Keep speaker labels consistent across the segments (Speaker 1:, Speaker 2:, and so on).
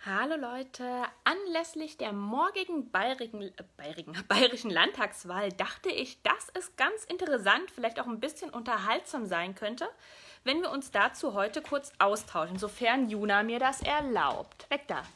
Speaker 1: Hallo Leute, anlässlich der morgigen bayerischen Landtagswahl dachte ich, dass es ganz interessant, vielleicht auch ein bisschen unterhaltsam sein könnte, wenn wir uns dazu heute kurz austauschen, sofern Juna mir das erlaubt. Weg da!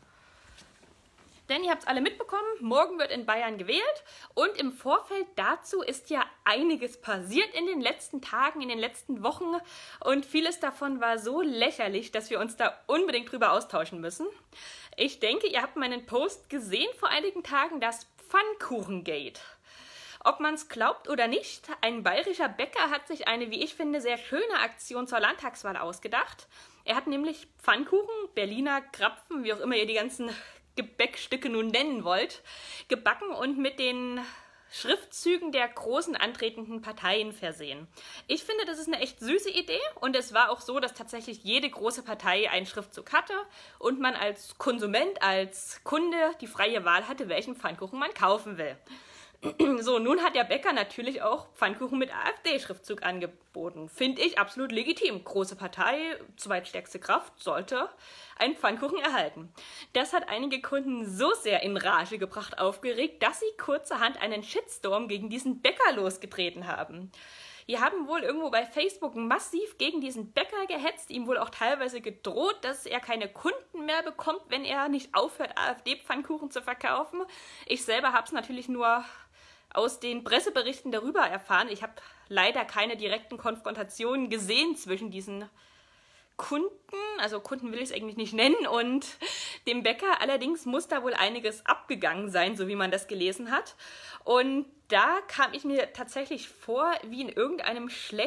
Speaker 1: Denn ihr habt es alle mitbekommen, morgen wird in Bayern gewählt und im Vorfeld dazu ist ja einiges passiert in den letzten Tagen, in den letzten Wochen und vieles davon war so lächerlich, dass wir uns da unbedingt drüber austauschen müssen. Ich denke, ihr habt meinen Post gesehen vor einigen Tagen, das Pfannkuchengate. Ob man es glaubt oder nicht, ein bayerischer Bäcker hat sich eine, wie ich finde, sehr schöne Aktion zur Landtagswahl ausgedacht. Er hat nämlich Pfannkuchen, Berliner Krapfen, wie auch immer ihr die ganzen Gebäckstücke nun nennen wollt, gebacken und mit den Schriftzügen der großen antretenden Parteien versehen. Ich finde, das ist eine echt süße Idee und es war auch so, dass tatsächlich jede große Partei einen Schriftzug hatte und man als Konsument, als Kunde die freie Wahl hatte, welchen Pfannkuchen man kaufen will. So, nun hat der Bäcker natürlich auch Pfannkuchen mit AfD-Schriftzug angeboten. Finde ich absolut legitim. Große Partei, zweitstärkste Kraft, sollte einen Pfannkuchen erhalten. Das hat einige Kunden so sehr in Rage gebracht, aufgeregt, dass sie kurzerhand einen Shitstorm gegen diesen Bäcker losgetreten haben. Die haben wohl irgendwo bei Facebook massiv gegen diesen Bäcker gehetzt, ihm wohl auch teilweise gedroht, dass er keine Kunden mehr bekommt, wenn er nicht aufhört, AfD-Pfannkuchen zu verkaufen. Ich selber habe es natürlich nur aus den Presseberichten darüber erfahren. Ich habe leider keine direkten Konfrontationen gesehen zwischen diesen Kunden, also Kunden will ich es eigentlich nicht nennen, und dem Bäcker. Allerdings muss da wohl einiges abgegangen sein, so wie man das gelesen hat. Und da kam ich mir tatsächlich vor wie in irgendeiner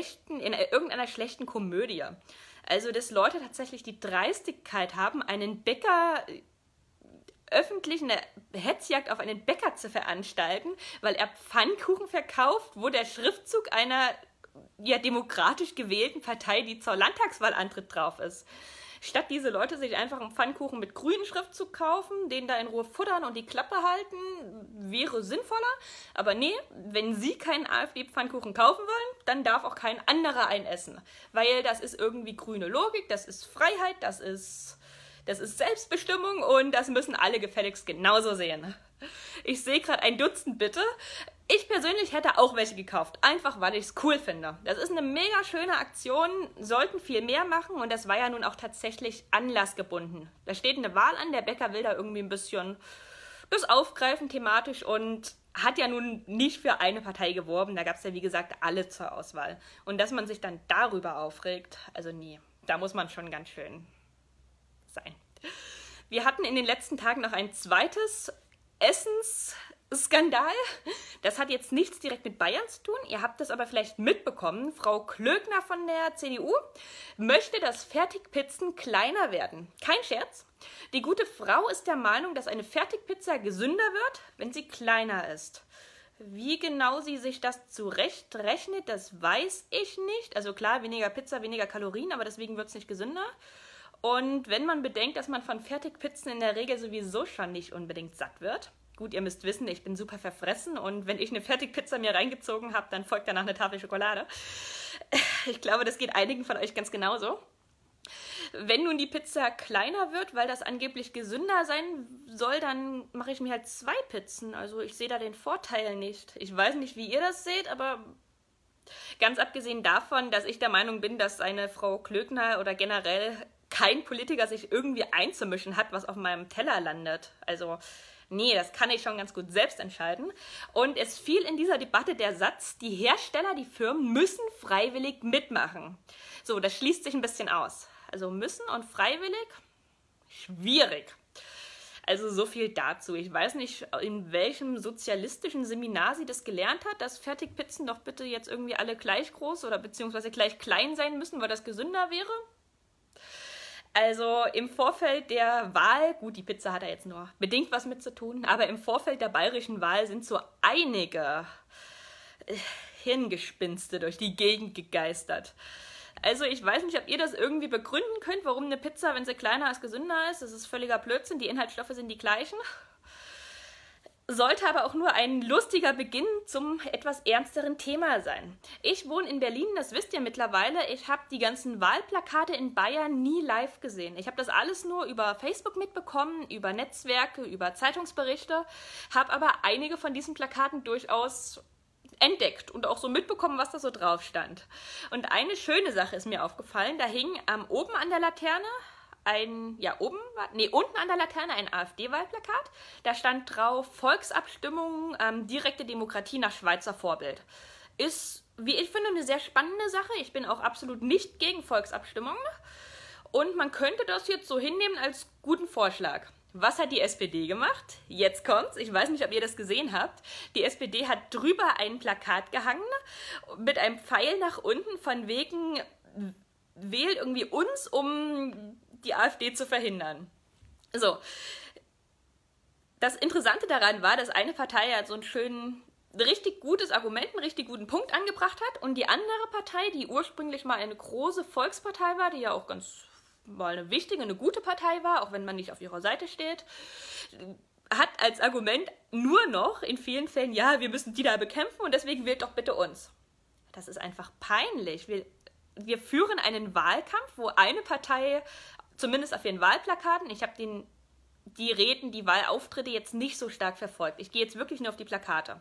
Speaker 1: schlechten Komödie. Also, dass Leute tatsächlich die Dreistigkeit haben, einen Bäcker öffentlich eine Hetzjagd auf einen Bäcker zu veranstalten, weil er Pfannkuchen verkauft, wo der Schriftzug einer demokratisch gewählten Partei, die zur Landtagswahl antritt, drauf ist. Statt diese Leute sich einfach einen Pfannkuchen mit grünem Schriftzug kaufen, den da in Ruhe futtern und die Klappe halten, wäre sinnvoller. Aber nee, wenn sie keinen AfD-Pfannkuchen kaufen wollen, dann darf auch kein anderer einen essen. Weil das ist irgendwie grüne Logik, das ist Freiheit, das ist Selbstbestimmung und das müssen alle gefälligst genauso sehen. Ich sehe gerade ein Dutzend bitte. Ich persönlich hätte auch welche gekauft, einfach weil ich es cool finde. Das ist eine mega schöne Aktion, sollten viel mehr machen und das war ja nun auch tatsächlich anlassgebunden. Da steht eine Wahl an, der Bäcker will da irgendwie ein bisschen das aufgreifen thematisch und hat ja nun nicht für eine Partei geworben, da gab es ja wie gesagt alle zur Auswahl. Und dass man sich dann darüber aufregt, also nee, da muss man schon ganz schön sein. Wir hatten in den letzten Tagen noch ein zweites Essensskandal. Das hat jetzt nichts direkt mit Bayern zu tun. Ihr habt es aber vielleicht mitbekommen. Frau Klöckner von der CDU möchte, dass Fertigpizzen kleiner werden. Kein Scherz. Die gute Frau ist der Meinung, dass eine Fertigpizza gesünder wird, wenn sie kleiner ist. Wie genau sie sich das zurechtrechnet, das weiß ich nicht. Also klar, weniger Pizza, weniger Kalorien, aber deswegen wird es nicht gesünder. Und wenn man bedenkt, dass man von Fertigpizzen in der Regel sowieso schon nicht unbedingt satt wird. Gut, ihr müsst wissen, ich bin super verfressen und wenn ich eine Fertigpizza mir reingezogen habe, dann folgt danach eine Tafel Schokolade. Ich glaube, das geht einigen von euch ganz genauso. Wenn nun die Pizza kleiner wird, weil das angeblich gesünder sein soll, dann mache ich mir halt 2 Pizzen. Also ich sehe da den Vorteil nicht. Ich weiß nicht, wie ihr das seht, aber ganz abgesehen davon, dass ich der Meinung bin, dass eine Frau Klöckner oder generell kein Politiker sich irgendwie einzumischen hat, was auf meinem Teller landet. Also, nee, das kann ich schon ganz gut selbst entscheiden. Und es fiel in dieser Debatte der Satz, die Hersteller, die Firmen müssen freiwillig mitmachen. So, das schließt sich ein bisschen aus. Also müssen und freiwillig? Schwierig. Also so viel dazu. Ich weiß nicht, in welchem sozialistischen Seminar sie das gelernt hat, dass Fertigpizzen doch bitte jetzt irgendwie alle gleich groß oder beziehungsweise gleich klein sein müssen, weil das gesünder wäre. Also im Vorfeld der Wahl, gut, die Pizza hat da jetzt nur bedingt was mit zu tun, aber im Vorfeld der bayerischen Wahl sind so einige Hirngespinste durch die Gegend gegeistert. Also ich weiß nicht, ob ihr das irgendwie begründen könnt, warum eine Pizza, wenn sie kleiner ist, gesünder ist. Das ist völliger Blödsinn, die Inhaltsstoffe sind die gleichen. sollte aber auch nur ein lustiger Beginn zum etwas ernsteren Thema sein. Ich wohne in Berlin, das wisst ihr mittlerweile. Ich habe die ganzen Wahlplakate in Bayern nie live gesehen. Ich habe das alles nur über Facebook mitbekommen, über Netzwerke, über Zeitungsberichte, habe aber einige von diesen Plakaten durchaus entdeckt und auch so mitbekommen, was da so drauf stand. Und eine schöne Sache ist mir aufgefallen, da hing oben an der Laterne unten an der Laterne ein AfD-Wahlplakat. Da stand drauf, Volksabstimmung, direkte Demokratie nach Schweizer Vorbild. Ist, wie ich finde, eine sehr spannende Sache. Ich bin auch absolut nicht gegen Volksabstimmungen. Und man könnte das jetzt so hinnehmen als guten Vorschlag. Was hat die SPD gemacht? Jetzt kommt's. Ich weiß nicht, ob ihr das gesehen habt. Die SPD hat drüber ein Plakat gehangen mit einem Pfeil nach unten von wegen wählt irgendwie uns, um die AfD zu verhindern. So. Das Interessante daran war, dass eine Partei ja so ein richtig gutes Argument, einen richtig guten Punkt angebracht hat und die andere Partei, die ursprünglich mal eine große Volkspartei war, die ja auch mal eine wichtige, eine gute Partei war, auch wenn man nicht auf ihrer Seite steht, hat als Argument nur noch in vielen Fällen, ja, wir müssen die da bekämpfen und deswegen wählt doch bitte uns. Das ist einfach peinlich. Wir führen einen Wahlkampf, wo eine Partei, zumindest auf ihren Wahlplakaten, ich habe die Reden, die Wahlauftritte jetzt nicht so stark verfolgt. Ich gehe jetzt wirklich nur auf die Plakate.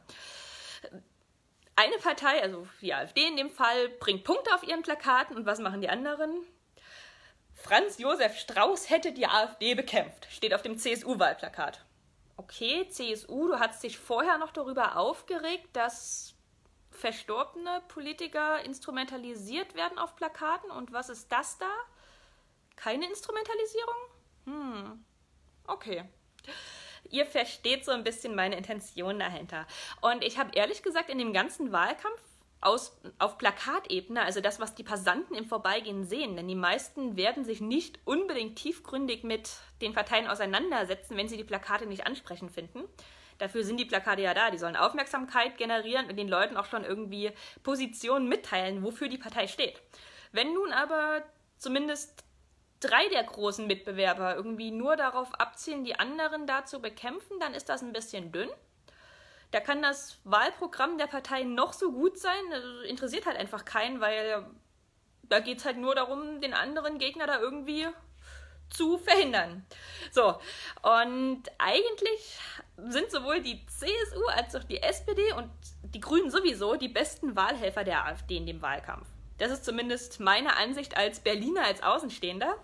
Speaker 1: Eine Partei, also die AfD in dem Fall, bringt Punkte auf ihren Plakaten und was machen die anderen? Franz Josef Strauß hätte die AfD bekämpft, steht auf dem CSU-Wahlplakat. Okay, CSU, du hast dich vorher noch darüber aufgeregt, dass verstorbene Politiker instrumentalisiert werden auf Plakaten. Und was ist das da? Keine Instrumentalisierung? Okay. Ihr versteht so ein bisschen meine Intention dahinter. Und ich habe ehrlich gesagt in dem ganzen Wahlkampf auf Plakatebene, also das, was die Passanten im Vorbeigehen sehen, denn die meisten werden sich nicht unbedingt tiefgründig mit den Parteien auseinandersetzen, wenn sie die Plakate nicht ansprechend finden. Dafür sind die Plakate ja da, die sollen Aufmerksamkeit generieren und den Leuten auch schon irgendwie Positionen mitteilen, wofür die Partei steht. Wenn nun aber zumindest 3 der großen Mitbewerber irgendwie nur darauf abzielen, die anderen da zu bekämpfen, dann ist das ein bisschen dünn. Da kann das Wahlprogramm der Partei noch so gut sein, das interessiert halt einfach keinen, weil da geht es halt nur darum, den anderen Gegner da irgendwie zu verhindern. So, und eigentlich sind sowohl die CSU als auch die SPD und die Grünen sowieso die besten Wahlhelfer der AfD in dem Wahlkampf. Das ist zumindest meine Ansicht als Berliner, als Außenstehender.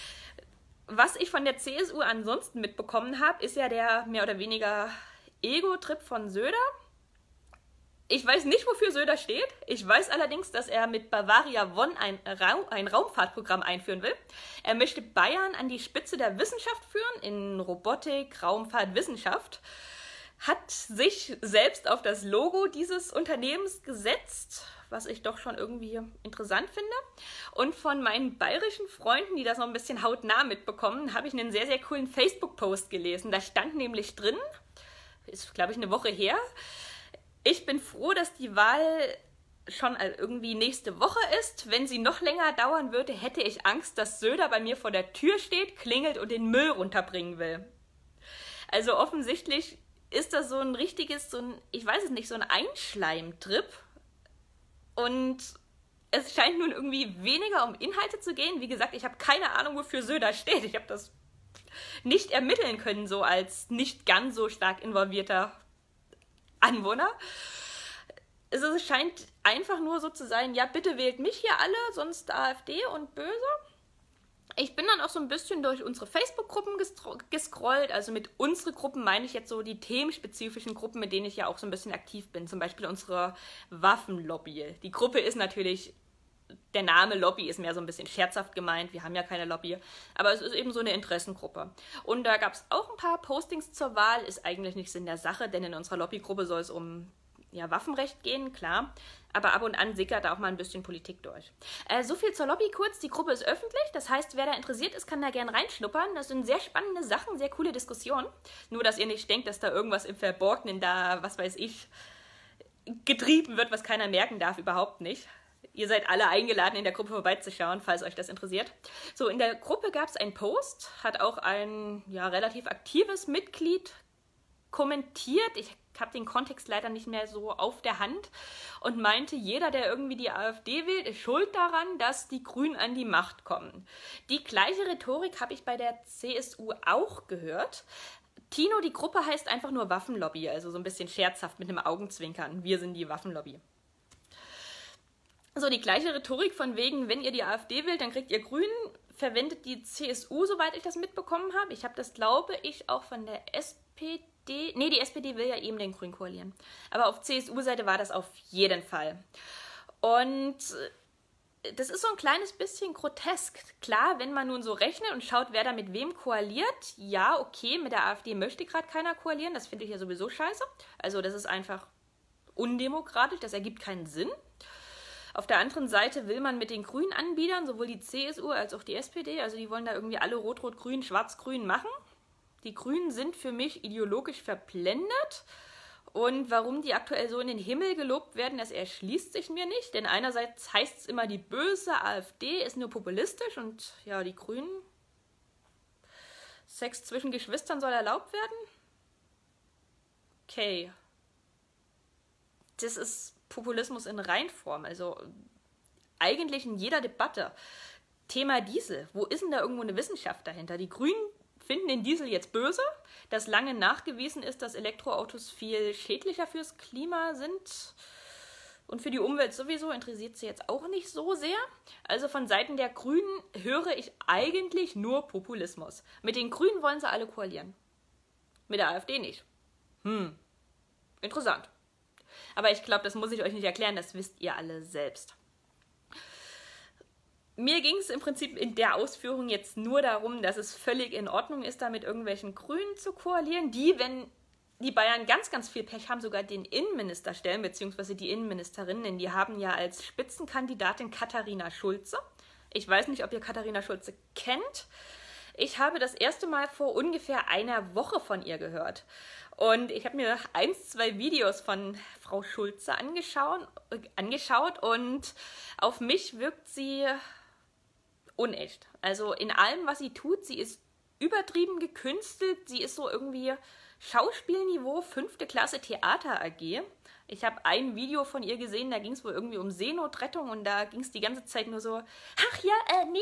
Speaker 1: Was ich von der CSU ansonsten mitbekommen habe, ist ja der mehr oder weniger Ego-Trip von Söder. Ich weiß nicht, wofür Söder steht. Ich weiß allerdings, dass er mit Bavaria Bonn ein Raumfahrtprogramm einführen will. Er möchte Bayern an die Spitze der Wissenschaft führen, in Robotik, Raumfahrt, Wissenschaft. Hat sich selbst auf das Logo dieses Unternehmens gesetzt, was ich doch schon irgendwie interessant finde. Und von meinen bayerischen Freunden, die das noch ein bisschen hautnah mitbekommen, habe ich einen sehr, sehr coolen Facebook-Post gelesen. Da stand nämlich drin, ist, glaube ich, eine Woche her, ich bin froh, dass die Wahl schon irgendwie nächste Woche ist. Wenn sie noch länger dauern würde, hätte ich Angst, dass Söder bei mir vor der Tür steht, klingelt und den Müll runterbringen will. Also offensichtlich ist das so ein richtiges, ich weiß es nicht, so ein Einschleimtrip. Und es scheint nun irgendwie weniger um Inhalte zu gehen. Wie gesagt, ich habe keine Ahnung, wofür Söder steht. Ich habe das nicht ermitteln können, so als nicht ganz so stark involvierter Anwohner. Also es scheint einfach nur so zu sein, ja, bitte wählt mich hier alle, sonst AfD und böse. Ich bin dann auch so ein bisschen durch unsere Facebook-Gruppen gescrollt. Also mit unsere Gruppen meine ich jetzt so die themenspezifischen Gruppen, mit denen ich ja auch so ein bisschen aktiv bin. Zum Beispiel unsere Waffenlobby. Die Gruppe ist natürlich, der Name Lobby ist mehr so ein bisschen scherzhaft gemeint. Wir haben ja keine Lobby. Aber es ist eben so eine Interessengruppe. Und da gab es auch ein paar Postings zur Wahl. Ist eigentlich nicht Sinn der Sache, denn in unserer Lobbygruppe soll es um Waffenrecht gehen, klar. Aber ab und an sickert da auch mal ein bisschen Politik durch. So viel zur Lobby kurz. Die Gruppe ist öffentlich. Das heißt, wer da interessiert ist, kann da gerne reinschnuppern. Das sind sehr spannende Sachen, sehr coole Diskussionen. Nur, dass ihr nicht denkt, dass da irgendwas im Verborgenen da, was weiß ich, getrieben wird, was keiner merken darf. Überhaupt nicht. Ihr seid alle eingeladen, in der Gruppe vorbeizuschauen, falls euch das interessiert. So, in der Gruppe gab es einen Post. Hat auch ein relativ aktives Mitglied kommentiert, ich habe den Kontext leider nicht mehr so auf der Hand, und meinte, jeder, der irgendwie die AfD wählt, ist schuld daran, dass die Grünen an die Macht kommen. Die gleiche Rhetorik habe ich bei der CSU auch gehört. Tino, die Gruppe heißt einfach nur Waffenlobby, also so ein bisschen scherzhaft mit einem Augenzwinkern. Wir sind die Waffenlobby. So, die gleiche Rhetorik von wegen, wenn ihr die AfD wählt, dann kriegt ihr Grünen, verwendet die CSU, soweit ich das mitbekommen habe. Ich habe das, glaube ich, auch von der SPD. Nee, die SPD will ja eben den Grünen koalieren. Aber auf CSU-Seite war das auf jeden Fall. Und das ist so ein kleines bisschen grotesk. Klar, wenn man nun so rechnet und schaut, wer da mit wem koaliert, ja, okay, mit der AfD möchte gerade keiner koalieren, das finde ich ja sowieso scheiße. Also das ist einfach undemokratisch, das ergibt keinen Sinn. Auf der anderen Seite will man mit den Grünen anbiedern, sowohl die CSU als auch die SPD, also die wollen da irgendwie alle Rot-Rot-Grün, Schwarz-Grün machen. Die Grünen sind für mich ideologisch verblendet, und warum die aktuell so in den Himmel gelobt werden, das erschließt sich mir nicht, denn einerseits heißt es immer, die böse AfD ist nur populistisch und ja, die Grünen, Sex zwischen Geschwistern soll erlaubt werden? Okay. Das ist Populismus in Reinform, also eigentlich in jeder Debatte. Thema Diesel, wo ist denn da irgendwo eine Wissenschaft dahinter? Die Grünen finden den Diesel jetzt böse, dass lange nachgewiesen ist, dass Elektroautos viel schädlicher fürs Klima sind und für die Umwelt sowieso, interessiert sie jetzt auch nicht so sehr. Also von Seiten der Grünen höre ich eigentlich nur Populismus. Mit den Grünen wollen sie alle koalieren. Mit der AfD nicht. Interessant. Aber ich glaube, das muss ich euch nicht erklären, das wisst ihr alle selbst. Mir ging es im Prinzip in der Ausführung jetzt nur darum, dass es völlig in Ordnung ist, da mit irgendwelchen Grünen zu koalieren, die, wenn die Bayern ganz, ganz viel Pech haben, sogar den Innenminister stellen, beziehungsweise die Innenministerin, denn die haben ja als Spitzenkandidatin Katharina Schulze. Ich weiß nicht, ob ihr Katharina Schulze kennt. Ich habe das erste Mal vor ungefähr einer Woche von ihr gehört. Und ich habe mir 2 Videos von Frau Schulze angeschaut und auf mich wirkt sie unecht. Also in allem, was sie tut, sie ist übertrieben gekünstelt, sie ist so irgendwie Schauspielniveau 5. Klasse Theater AG. Ich habe ein Video von ihr gesehen, da ging es wohl irgendwie um Seenotrettung und da ging es die ganze Zeit nur so, ach ja, nee,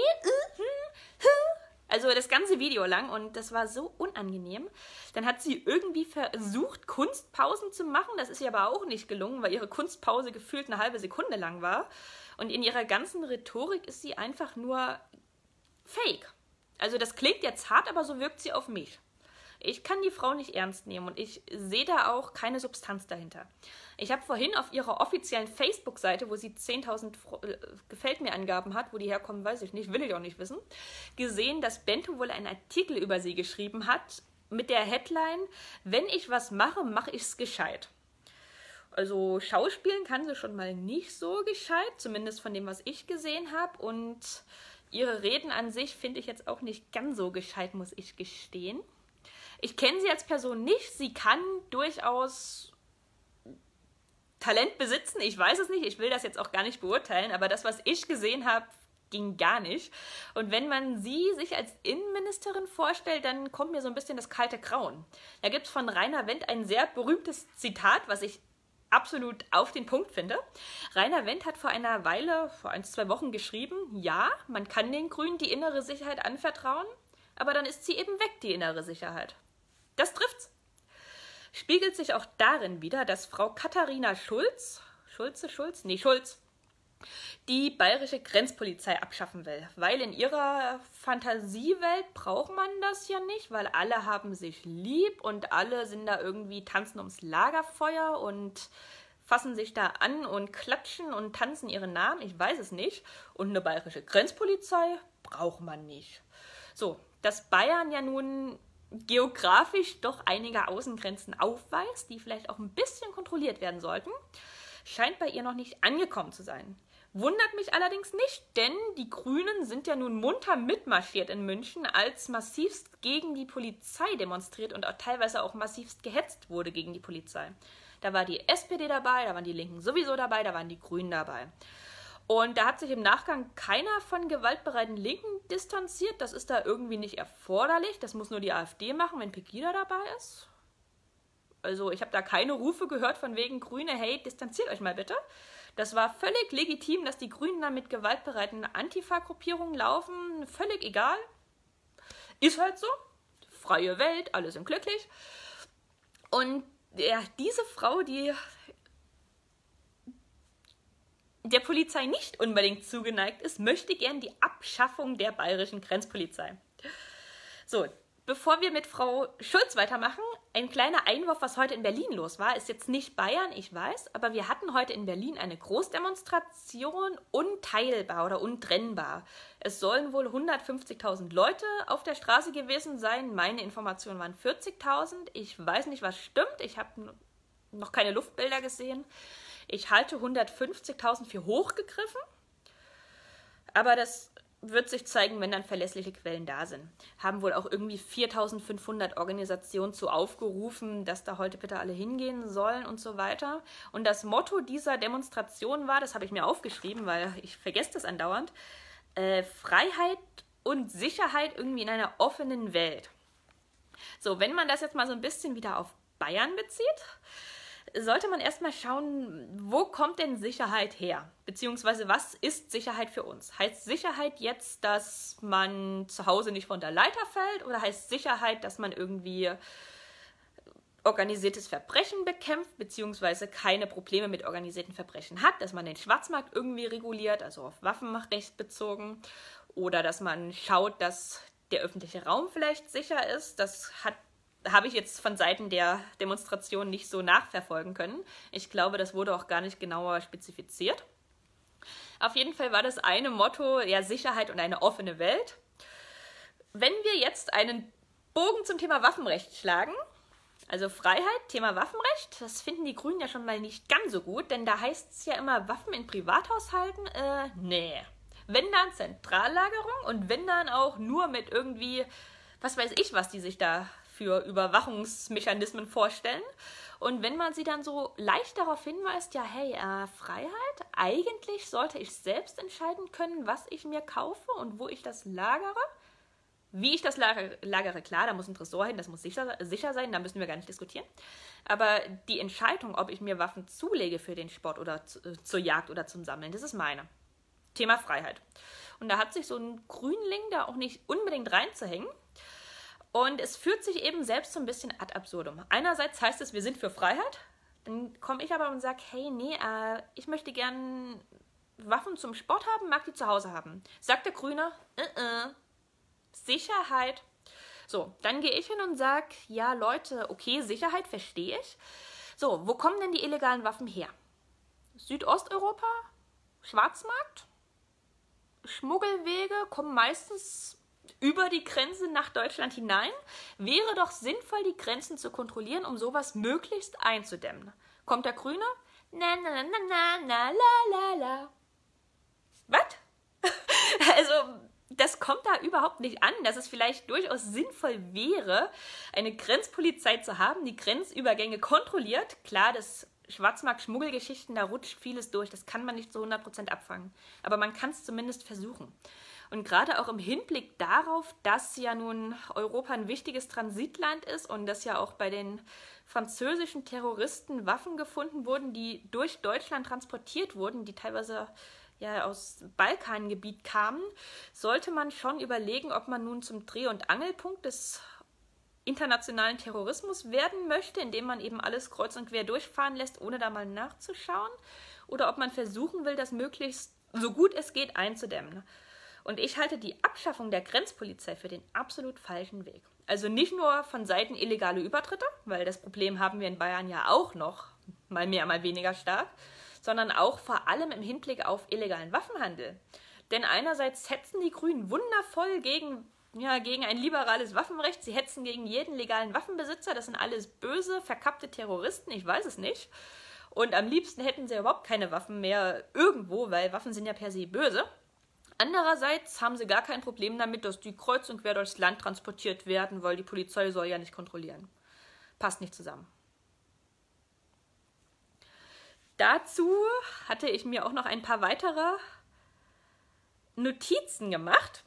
Speaker 1: also das ganze Video lang, und das war so unangenehm. Dann hat sie irgendwie versucht, Kunstpausen zu machen. Das ist ihr aber auch nicht gelungen, weil ihre Kunstpause gefühlt eine halbe Sekunde lang war. Und in ihrer ganzen Rhetorik ist sie einfach nur fake. Also das klingt jetzt hart, aber so wirkt sie auf mich. Ich kann die Frau nicht ernst nehmen und ich sehe da auch keine Substanz dahinter. Ich habe vorhin auf ihrer offiziellen Facebook-Seite, wo sie 10.000 Gefällt mir Angaben hat, wo die herkommen, weiß ich nicht, will ich auch nicht wissen, gesehen, dass Bento wohl einen Artikel über sie geschrieben hat mit der Headline, wenn ich was mache, mache ich es gescheit. Also schauspielen kann sie schon mal nicht so gescheit, zumindest von dem, was ich gesehen habe, und ihre Reden an sich finde ich jetzt auch nicht ganz so gescheit, muss ich gestehen. Ich kenne sie als Person nicht. Sie kann durchaus Talent besitzen. Ich weiß es nicht. Ich will das jetzt auch gar nicht beurteilen. Aber das, was ich gesehen habe, ging gar nicht. Und wenn man sie sich als Innenministerin vorstellt, dann kommt mir so ein bisschen das kalte Grauen. Da gibt es von Rainer Wendt ein sehr berühmtes Zitat, was ich absolut auf den Punkt finde. Rainer Wendt hat vor einer Weile, vor 1-2 Wochen geschrieben, ja, man kann den Grünen die innere Sicherheit anvertrauen, aber dann ist sie eben weg, die innere Sicherheit. Das trifft's. Spiegelt sich auch darin wieder, dass Frau Katharina Schulz, die bayerische Grenzpolizei abschaffen will. Weil in ihrer Fantasiewelt braucht man das ja nicht, weil alle haben sich lieb und alle sind da irgendwie, tanzen ums Lagerfeuer und fassen sich da an und klatschen und tanzen ihren Namen. Ich weiß es nicht. Und eine bayerische Grenzpolizei braucht man nicht. So, dass Bayern ja nun geografisch doch einige Außengrenzen aufweist, die vielleicht auch ein bisschen kontrolliert werden sollten, scheint bei ihr noch nicht angekommen zu sein. Wundert mich allerdings nicht, denn die Grünen sind ja nun munter mitmarschiert in München, als massivst gegen die Polizei demonstriert und auch teilweise auch massivst gehetzt wurde gegen die Polizei. Da war die SPD dabei, da waren die Linken sowieso dabei, da waren die Grünen dabei. Und da hat sich im Nachgang keiner von gewaltbereiten Linken distanziert. Das ist da irgendwie nicht erforderlich. Das muss nur die AfD machen, wenn Pegida dabei ist. Also ich habe da keine Rufe gehört von wegen Grüne, hey, distanziert euch mal bitte. Das war völlig legitim, dass die Grünen da mit gewaltbereiten Antifa-Gruppierungen laufen. Völlig egal. Ist halt so. Freie Welt, alle sind glücklich. Und ja, diese Frau, die der Polizei nicht unbedingt zugeneigt ist, möchte gern die Abschaffung der bayerischen Grenzpolizei. So, bevor wir mit Frau Schulz weitermachen, ein kleiner Einwurf, was heute in Berlin los war. Ist jetzt nicht Bayern, ich weiß, aber wir hatten heute in Berlin eine Großdemonstration, unteilbar oder untrennbar. Es sollen wohl 150.000 Leute auf der Straße gewesen sein. Meine Informationen waren 40.000. Ich weiß nicht, was stimmt. Ich habe noch keine Luftbilder gesehen. Ich halte 150.000 für hochgegriffen, aber das wird sich zeigen, wenn dann verlässliche Quellen da sind. Haben wohl auch irgendwie 4.500 Organisationen zu aufgerufen, dass da heute bitte alle hingehen sollen und so weiter. Und das Motto dieser Demonstration war, das habe ich mir aufgeschrieben, weil ich vergesse das andauernd, Freiheit und Sicherheit irgendwie in einer offenen Welt. So, wenn man das jetzt mal so ein bisschen wieder auf Bayern bezieht, sollte man erstmal schauen, wo kommt denn Sicherheit her? Beziehungsweise was ist Sicherheit für uns? Heißt Sicherheit jetzt, dass man zu Hause nicht von der Leiter fällt? Oder heißt Sicherheit, dass man irgendwie organisiertes Verbrechen bekämpft, beziehungsweise keine Probleme mit organisierten Verbrechen hat? Dass man den Schwarzmarkt irgendwie reguliert, also auf Waffenrecht bezogen? Oder dass man schaut, dass der öffentliche Raum vielleicht sicher ist? Das habe ich jetzt von Seiten der Demonstration nicht so nachverfolgen können. Ich glaube, das wurde auch gar nicht genauer spezifiziert. Auf jeden Fall war das eine Motto, ja, Sicherheit und eine offene Welt. Wenn wir jetzt einen Bogen zum Thema Waffenrecht schlagen, also Freiheit, Thema Waffenrecht, das finden die Grünen ja schon mal nicht ganz so gut, denn da heißt es ja immer Waffen in Privathaushalten, nee. Wenn dann Zentrallagerung und wenn dann auch nur mit irgendwie, was weiß ich, was die sich da für Überwachungsmechanismen vorstellen. Und wenn man sie dann so leicht darauf hinweist, ja, hey, Freiheit, eigentlich sollte ich selbst entscheiden können, was ich mir kaufe und wo ich das lagere. Wie ich das lagere, klar, da muss ein Tresor hin, das muss sicher sein, da müssen wir gar nicht diskutieren. Aber die Entscheidung, ob ich mir Waffen zulege für den Sport oder zur Jagd oder zum Sammeln, das ist meine. Thema Freiheit. Und da hat sich so ein Grünling da auch nicht unbedingt reinzuhängen. Und es führt sich eben selbst so ein bisschen ad absurdum. Einerseits heißt es, wir sind für Freiheit. Dann komme ich aber und sage, hey, nee, ich möchte gern Waffen zum Sport haben, mag die zu Hause haben. Sagt der Grüne, Sicherheit. So, dann gehe ich hin und sage, ja Leute, okay, Sicherheit verstehe ich. So, wo kommen denn die illegalen Waffen her? Südosteuropa? Schwarzmarkt? Schmuggelwege kommen meistens über die Grenze nach Deutschland hinein. Wäre doch sinnvoll, die Grenzen zu kontrollieren, um sowas möglichst einzudämmen. Kommt der Grüne? Na, na, na, na, na, la, la, la. Was? Also, das kommt da überhaupt nicht an, dass es vielleicht durchaus sinnvoll wäre, eine Grenzpolizei zu haben, die Grenzübergänge kontrolliert. Klar, das Schwarzmarkt-Schmuggelgeschichten, da rutscht vieles durch, das kann man nicht zu 100% abfangen. Aber man kann es zumindest versuchen. Und gerade auch im Hinblick darauf, dass ja nun Europa ein wichtiges Transitland ist und dass ja auch bei den französischen Terroristen Waffen gefunden wurden, die durch Deutschland transportiert wurden, die teilweise ja aus Balkangebiet kamen, sollte man schon überlegen, ob man nun zum Dreh- und Angelpunkt des internationalen Terrorismus werden möchte, indem man eben alles kreuz und quer durchfahren lässt, ohne da mal nachzuschauen, oder ob man versuchen will, das möglichst so gut es geht einzudämmen. Und ich halte die Abschaffung der Grenzpolizei für den absolut falschen Weg. Also nicht nur von Seiten illegale Übertritte, weil das Problem haben wir in Bayern ja auch noch, mal mehr, mal weniger stark, sondern auch vor allem im Hinblick auf illegalen Waffenhandel. Denn einerseits hetzen die Grünen wundervoll gegen ein liberales Waffenrecht, sie hetzen gegen jeden legalen Waffenbesitzer, das sind alles böse, verkappte Terroristen, ich weiß es nicht. Und am liebsten hätten sie überhaupt keine Waffen mehr irgendwo, weil Waffen sind ja per se böse. Andererseits haben sie gar kein Problem damit, dass die kreuz und quer durchs Land transportiert werden, weil die Polizei soll ja nicht kontrollieren. Passt nicht zusammen. Dazu hatte ich mir auch noch ein paar weitere Notizen gemacht.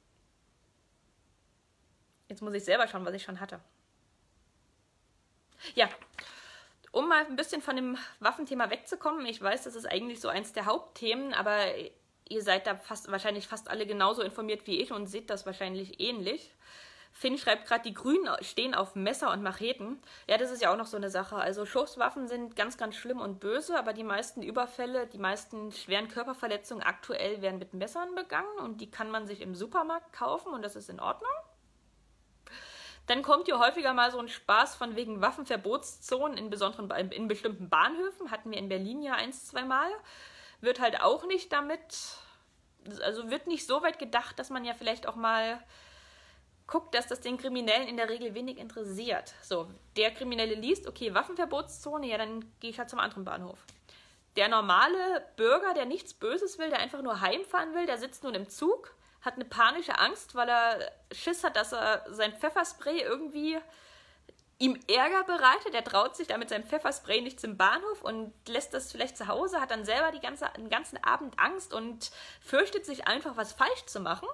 Speaker 1: Jetzt muss ich selber schauen, was ich schon hatte. Ja, um mal ein bisschen von dem Waffenthema wegzukommen, ich weiß, das ist eigentlich so eins der Hauptthemen, aber ihr seid da wahrscheinlich fast alle genauso informiert wie ich und seht das wahrscheinlich ähnlich. Finn schreibt gerade, die Grünen stehen auf Messer und Macheten. Ja, das ist ja auch noch so eine Sache. Also Schusswaffen sind ganz, ganz schlimm und böse, aber die meisten Überfälle, die meisten schweren Körperverletzungen aktuell werden mit Messern begangen und die kann man sich im Supermarkt kaufen und das ist in Ordnung. Dann kommt hier häufiger mal so ein Spaß von wegen Waffenverbotszonen in bestimmten Bahnhöfen. Hatten wir in Berlin ja 1-2 Mal. Wird halt auch nicht damit, also wird nicht so weit gedacht, dass man ja vielleicht auch mal guckt, dass das den Kriminellen in der Regel wenig interessiert. So, der Kriminelle liest, okay, Waffenverbotszone, ja, dann gehe ich halt zum anderen Bahnhof. Der normale Bürger, der nichts Böses will, der einfach nur heimfahren will, der sitzt nun im Zug, hat eine panische Angst, weil er Schiss hat, dass er sein Pfefferspray irgendwie ihm Ärger bereitet. Der traut sich da mit seinem Pfefferspray nicht zum Bahnhof und lässt das vielleicht zu Hause, hat dann selber den ganzen Abend Angst und fürchtet sich einfach, was falsch zu machen,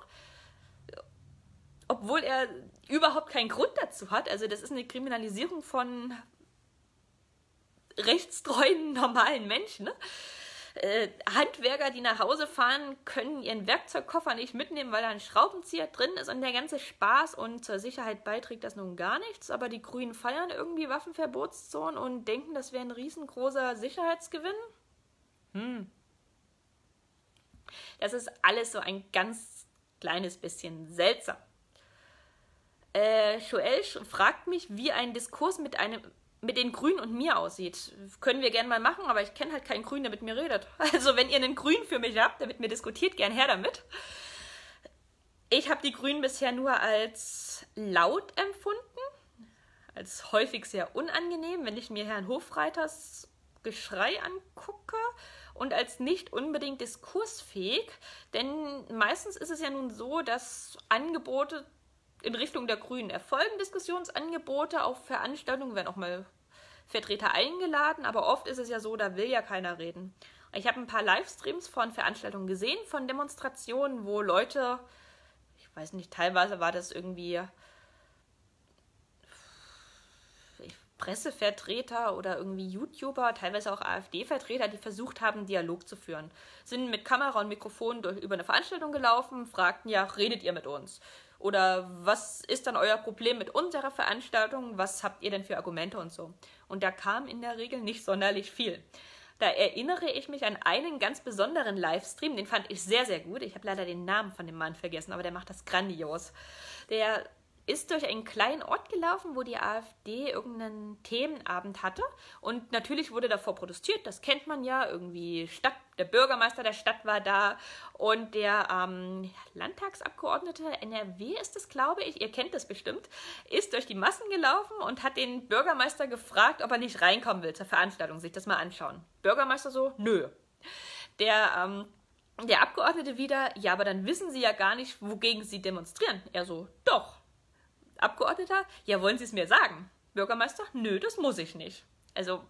Speaker 1: obwohl er überhaupt keinen Grund dazu hat. Also das ist eine Kriminalisierung von rechtstreuen, normalen Menschen. Ne? Handwerker, die nach Hause fahren, können ihren Werkzeugkoffer nicht mitnehmen, weil da ein Schraubenzieher drin ist und der ganze Spaß und zur Sicherheit beiträgt das nun gar nichts. Aber die Grünen feiern irgendwie Waffenverbotszonen und denken, das wäre ein riesengroßer Sicherheitsgewinn. Das ist alles so ein ganz kleines bisschen seltsam. Joel fragt mich, wie ein Diskurs mit den Grünen und mir aussieht. Können wir gerne mal machen, aber ich kenne halt keinen Grünen, der mit mir redet. Also wenn ihr einen Grünen für mich habt, der mit mir diskutiert, gern her damit. Ich habe die Grünen bisher nur als laut empfunden, als häufig sehr unangenehm, wenn ich mir Herrn Hofreiters Geschrei angucke und als nicht unbedingt diskursfähig, denn meistens ist es ja nun so, dass Angebote in Richtung der Grünen erfolgen, Diskussionsangebote, auf Veranstaltungen werden auch mal Vertreter eingeladen, aber oft ist es ja so, da will ja keiner reden. Ich habe ein paar Livestreams von Veranstaltungen gesehen, von Demonstrationen, wo Leute, ich weiß nicht, teilweise war das irgendwie Pressevertreter oder irgendwie YouTuber, teilweise auch AfD-Vertreter, die versucht haben, Dialog zu führen. Sind mit Kamera und Mikrofon über eine Veranstaltung gelaufen, fragten ja, redet ihr mit uns? Oder was ist dann euer Problem mit unserer Veranstaltung? Was habt ihr denn für Argumente und so? Und da kam in der Regel nicht sonderlich viel. Da erinnere ich mich an einen ganz besonderen Livestream, den fand ich sehr, sehr gut. Ich habe leider den Namen von dem Mann vergessen, aber der macht das grandios. Der ist durch einen kleinen Ort gelaufen, wo die AfD irgendeinen Themenabend hatte. Und natürlich wurde davor protestiert, das kennt man ja, irgendwie der Bürgermeister der Stadt war da und der Landtagsabgeordnete, NRW ist es, glaube ich, ihr kennt das bestimmt, ist durch die Massen gelaufen und hat den Bürgermeister gefragt, ob er nicht reinkommen will zur Veranstaltung, sich das mal anschauen. Bürgermeister so, nö. Der Abgeordnete wieder, ja, aber dann wissen Sie ja gar nicht, wogegen Sie demonstrieren. Er so, doch. Abgeordneter, ja, wollen Sie es mir sagen? Bürgermeister, nö, das muss ich nicht. Also,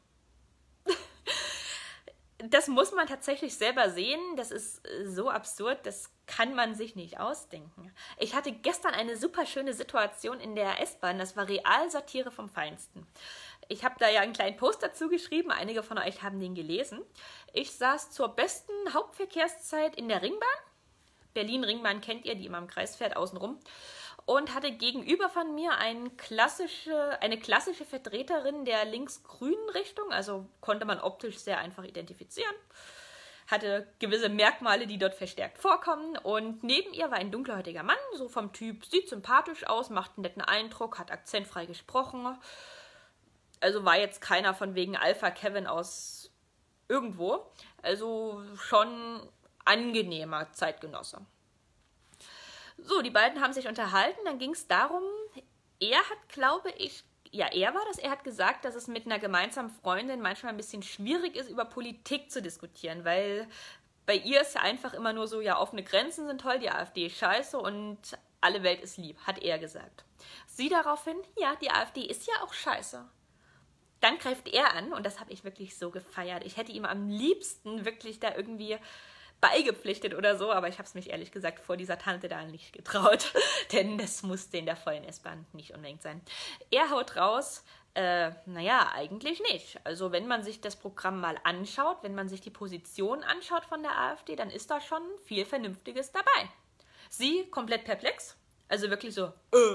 Speaker 1: das muss man tatsächlich selber sehen. Das ist so absurd, das kann man sich nicht ausdenken. Ich hatte gestern eine super schöne Situation in der S-Bahn. Das war Realsatire vom Feinsten. Ich habe da ja einen kleinen Post dazu geschrieben. Einige von euch haben den gelesen. Ich saß zur besten Hauptverkehrszeit in der Ringbahn. Berlin-Ringbahn kennt ihr, die immer im Kreis fährt, außenrum. Und hatte gegenüber von mir eine klassische Vertreterin der links-grünen Richtung, also konnte man optisch sehr einfach identifizieren, hatte gewisse Merkmale, die dort verstärkt vorkommen und neben ihr war ein dunkelhäutiger Mann, so vom Typ, sieht sympathisch aus, macht einen netten Eindruck, hat akzentfrei gesprochen, also war jetzt keiner von wegen Alpha Kevin aus irgendwo, also schon angenehmer Zeitgenosse. So, die beiden haben sich unterhalten, dann ging es darum, er hat, glaube ich, ja, er hat gesagt, dass es mit einer gemeinsamen Freundin manchmal ein bisschen schwierig ist, über Politik zu diskutieren, weil bei ihr ist ja einfach immer nur so, ja, offene Grenzen sind toll, die AfD ist scheiße und alle Welt ist lieb, hat er gesagt. Sie daraufhin, ja, die AfD ist ja auch scheiße. Dann greift er an und das habe ich wirklich so gefeiert. Ich hätte ihm am liebsten wirklich da irgendwie beigepflichtet oder so, aber ich habe es mich ehrlich gesagt vor dieser Tante da nicht getraut, denn das musste in der vollen S-Bahn nicht unbedingt sein. Er haut raus, naja, eigentlich nicht. Also wenn man sich das Programm mal anschaut, wenn man sich die Position anschaut von der AfD, dann ist da schon viel Vernünftiges dabei. Sie komplett perplex, also wirklich so,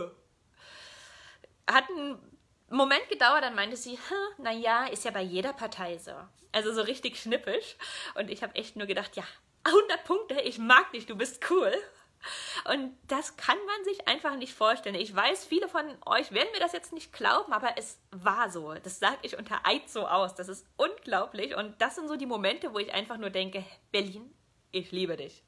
Speaker 1: hat einen Moment gedauert, dann meinte sie, naja, ist ja bei jeder Partei so. Also so richtig schnippisch. Und ich habe echt nur gedacht, ja, 100 Punkte, ich mag dich, du bist cool. Und das kann man sich einfach nicht vorstellen. Ich weiß, viele von euch werden mir das jetzt nicht glauben, aber es war so. Das sage ich unter Eid so aus. Das ist unglaublich. Und das sind so die Momente, wo ich einfach nur denke, Berlin, ich liebe dich.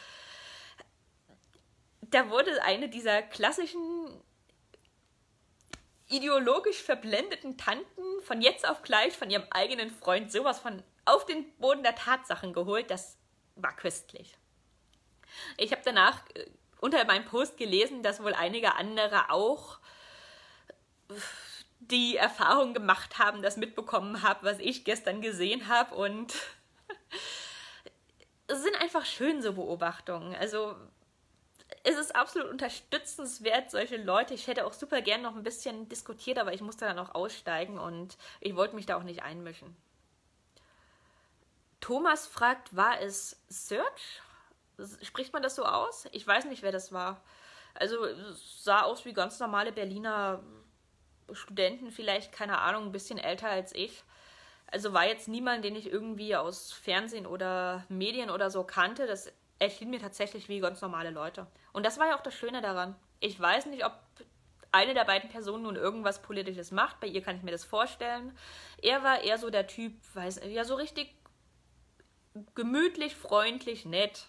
Speaker 1: Da wurde eine dieser klassischen ideologisch verblendeten Tanten von jetzt auf gleich von ihrem eigenen Freund sowas von auf den Boden der Tatsachen geholt. Das war köstlich. Ich habe danach unter meinem Post gelesen, dass wohl einige andere auch die Erfahrung gemacht haben, das mitbekommen haben, was ich gestern gesehen habe. Und es sind einfach schön so Beobachtungen. Also es ist absolut unterstützenswert, solche Leute. Ich hätte auch super gern noch ein bisschen diskutiert, aber ich musste dann auch aussteigen und ich wollte mich da auch nicht einmischen. Thomas fragt, war es Search? Spricht man das so aus? Ich weiß nicht, wer das war. Also es sah aus wie ganz normale Berliner Studenten, vielleicht, keine Ahnung, ein bisschen älter als ich. Also war jetzt niemand, den ich irgendwie aus Fernsehen oder Medien oder so kannte. Das erschien mir tatsächlich wie ganz normale Leute. Und das war ja auch das Schöne daran. Ich weiß nicht, ob eine der beiden Personen nun irgendwas Politisches macht. Bei ihr kann ich mir das vorstellen. Er war eher so der Typ, ja, so richtig gemütlich, freundlich, nett.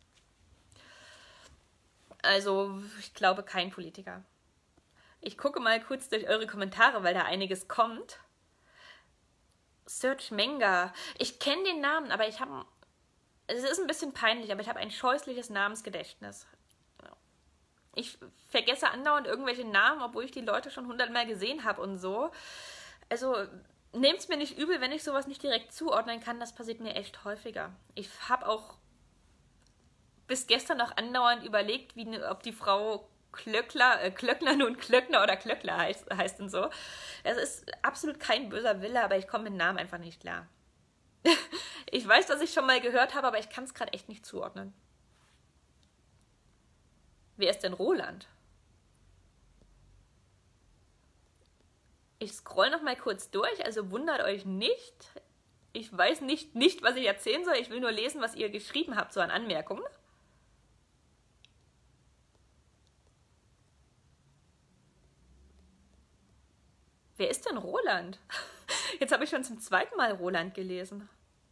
Speaker 1: Also, ich glaube, kein Politiker. Ich gucke mal kurz durch eure Kommentare, weil da einiges kommt. Serge Menga. Ich kenne den Namen, aber es ist ein bisschen peinlich, aber ich habe ein scheußliches Namensgedächtnis. Ich vergesse andauernd irgendwelche Namen, obwohl ich die Leute schon 100-mal gesehen habe und so. Also, nehmt es mir nicht übel, wenn ich sowas nicht direkt zuordnen kann. Das passiert mir echt häufiger. Ich habe auch bis gestern noch andauernd überlegt, ob die Frau Klöckner nun Klöckner oder Klöckler heißt und so. Das ist absolut kein böser Wille, aber ich komme mit Namen einfach nicht klar. Ich weiß, dass ich schon mal gehört habe, aber ich kann es gerade echt nicht zuordnen. Wer ist denn Roland? Ich scroll noch mal kurz durch, also wundert euch nicht. Ich weiß nicht, was ich erzählen soll. Ich will nur lesen, was ihr geschrieben habt, so an Anmerkungen. Wer ist denn Roland? Jetzt habe ich schon zum zweiten Mal Roland gelesen.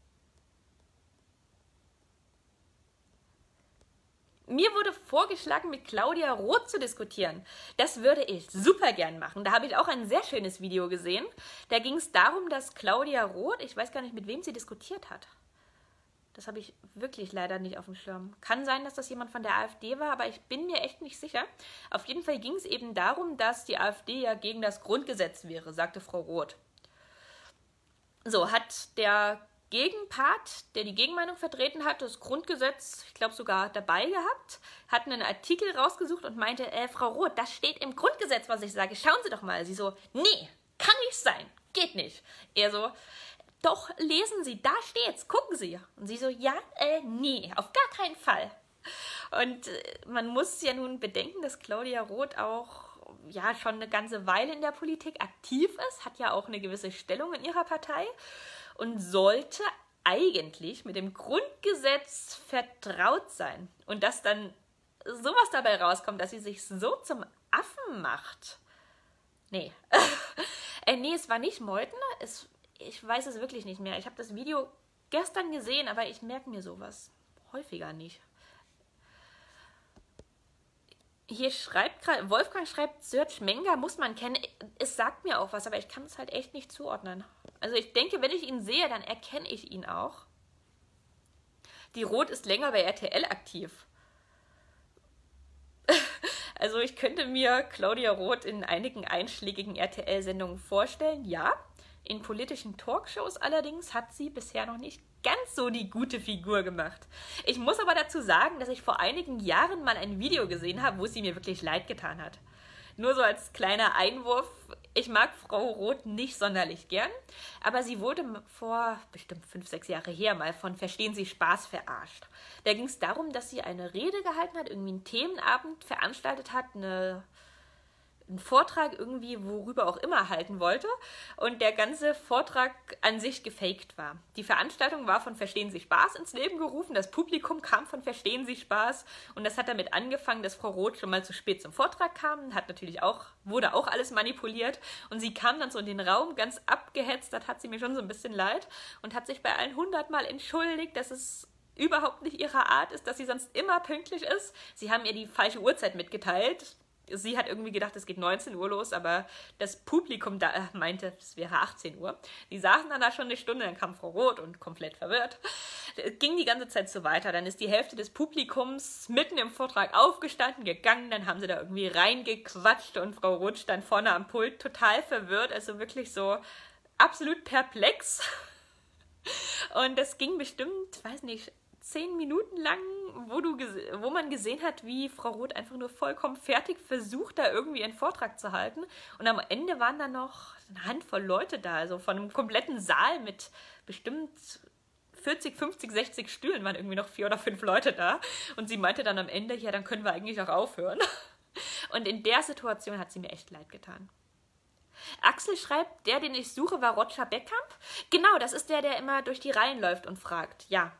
Speaker 1: Mir wurde vorgeschlagen, mit Claudia Roth zu diskutieren. Das würde ich super gern machen. Da habe ich auch ein sehr schönes Video gesehen. Da ging es darum, dass Claudia Roth, ich weiß gar nicht, mit wem sie diskutiert hat. Das habe ich wirklich leider nicht auf dem Schirm. Kann sein, dass das jemand von der AfD war, aber ich bin mir echt nicht sicher. Auf jeden Fall ging es eben darum, dass die AfD ja gegen das Grundgesetz wäre, sagte Frau Roth. So, hat der Gegenpart, der die Gegenmeinung vertreten hat, das Grundgesetz, ich glaube sogar dabei gehabt, hat einen Artikel rausgesucht und meinte, Frau Roth, das steht im Grundgesetz, was ich sage, schauen Sie doch mal. Sie so, nee, kann nicht sein, geht nicht. Er so, doch, lesen Sie, da steht's, gucken Sie. Und sie so, ja, nee, auf gar keinen Fall. Und man muss ja nun bedenken, dass Claudia Roth auch ja schon eine ganze Weile in der Politik aktiv ist, hat ja auch eine gewisse Stellung in ihrer Partei und sollte eigentlich mit dem Grundgesetz vertraut sein. Und dass dann sowas dabei rauskommt, dass sie sich so zum Affen macht. Nee. Nee, es war nicht Meuthen, ich weiß es wirklich nicht mehr. Ich habe das Video gestern gesehen, aber ich merke mir sowas häufiger nicht. Hier schreibt gerade, Wolfgang schreibt, Serge Menga muss man kennen. Es sagt mir auch was, aber ich kann es halt echt nicht zuordnen. Also ich denke, wenn ich ihn sehe, dann erkenne ich ihn auch. Die Roth ist länger bei RTL aktiv. Also ich könnte mir Claudia Roth in einigen einschlägigen RTL-Sendungen vorstellen, ja. In politischen Talkshows allerdings hat sie bisher noch nicht ganz so die gute Figur gemacht. Ich muss aber dazu sagen, dass ich vor einigen Jahren mal ein Video gesehen habe, wo sie mir wirklich leid getan hat. Nur so als kleiner Einwurf, ich mag Frau Roth nicht sonderlich gern, aber sie wurde vor bestimmt 5, 6 Jahre her mal von Verstehen Sie Spaß verarscht. Da ging es darum, dass sie eine Rede gehalten hat, irgendwie einen Themenabend veranstaltet hat, einen Vortrag irgendwie, worüber auch immer halten wollte und der ganze Vortrag an sich gefaked war. Die Veranstaltung war von Verstehen Sie Spaß ins Leben gerufen, das Publikum kam von Verstehen Sie Spaß und das hat damit angefangen, dass Frau Roth schon mal zu spät zum Vortrag kam, wurde auch alles manipuliert und sie kam dann so in den Raum, ganz abgehetzt, das hat sie mir schon so ein bisschen leid und hat sich bei allen 100-mal entschuldigt, dass es überhaupt nicht ihre Art ist, dass sie sonst immer pünktlich ist. Sie haben ihr die falsche Uhrzeit mitgeteilt. Sie hat irgendwie gedacht, es geht 19 Uhr los, aber das Publikum da meinte, es wäre 18 Uhr. Die saßen dann da schon eine Stunde, dann kam Frau Roth und komplett verwirrt. Es ging die ganze Zeit so weiter. Dann ist die Hälfte des Publikums mitten im Vortrag aufgestanden, gegangen, dann haben sie da irgendwie reingequatscht und Frau Roth stand vorne am Pult total verwirrt, also wirklich so absolut perplex. Und das ging bestimmt, weiß nicht, 10 Minuten lang, wo man gesehen hat, wie Frau Roth einfach nur vollkommen fertig versucht, da irgendwie einen Vortrag zu halten. Und am Ende waren dann noch eine Handvoll Leute da, also von einem kompletten Saal mit bestimmt 40, 50, 60 Stühlen waren irgendwie noch 4 oder 5 Leute da. Und sie meinte dann am Ende, ja, dann können wir eigentlich auch aufhören. Und in der Situation hat sie mir echt leid getan. Axel schreibt, der, den ich suche, war Roger Beckamp. Genau, das ist der immer durch die Reihen läuft und fragt. Ja.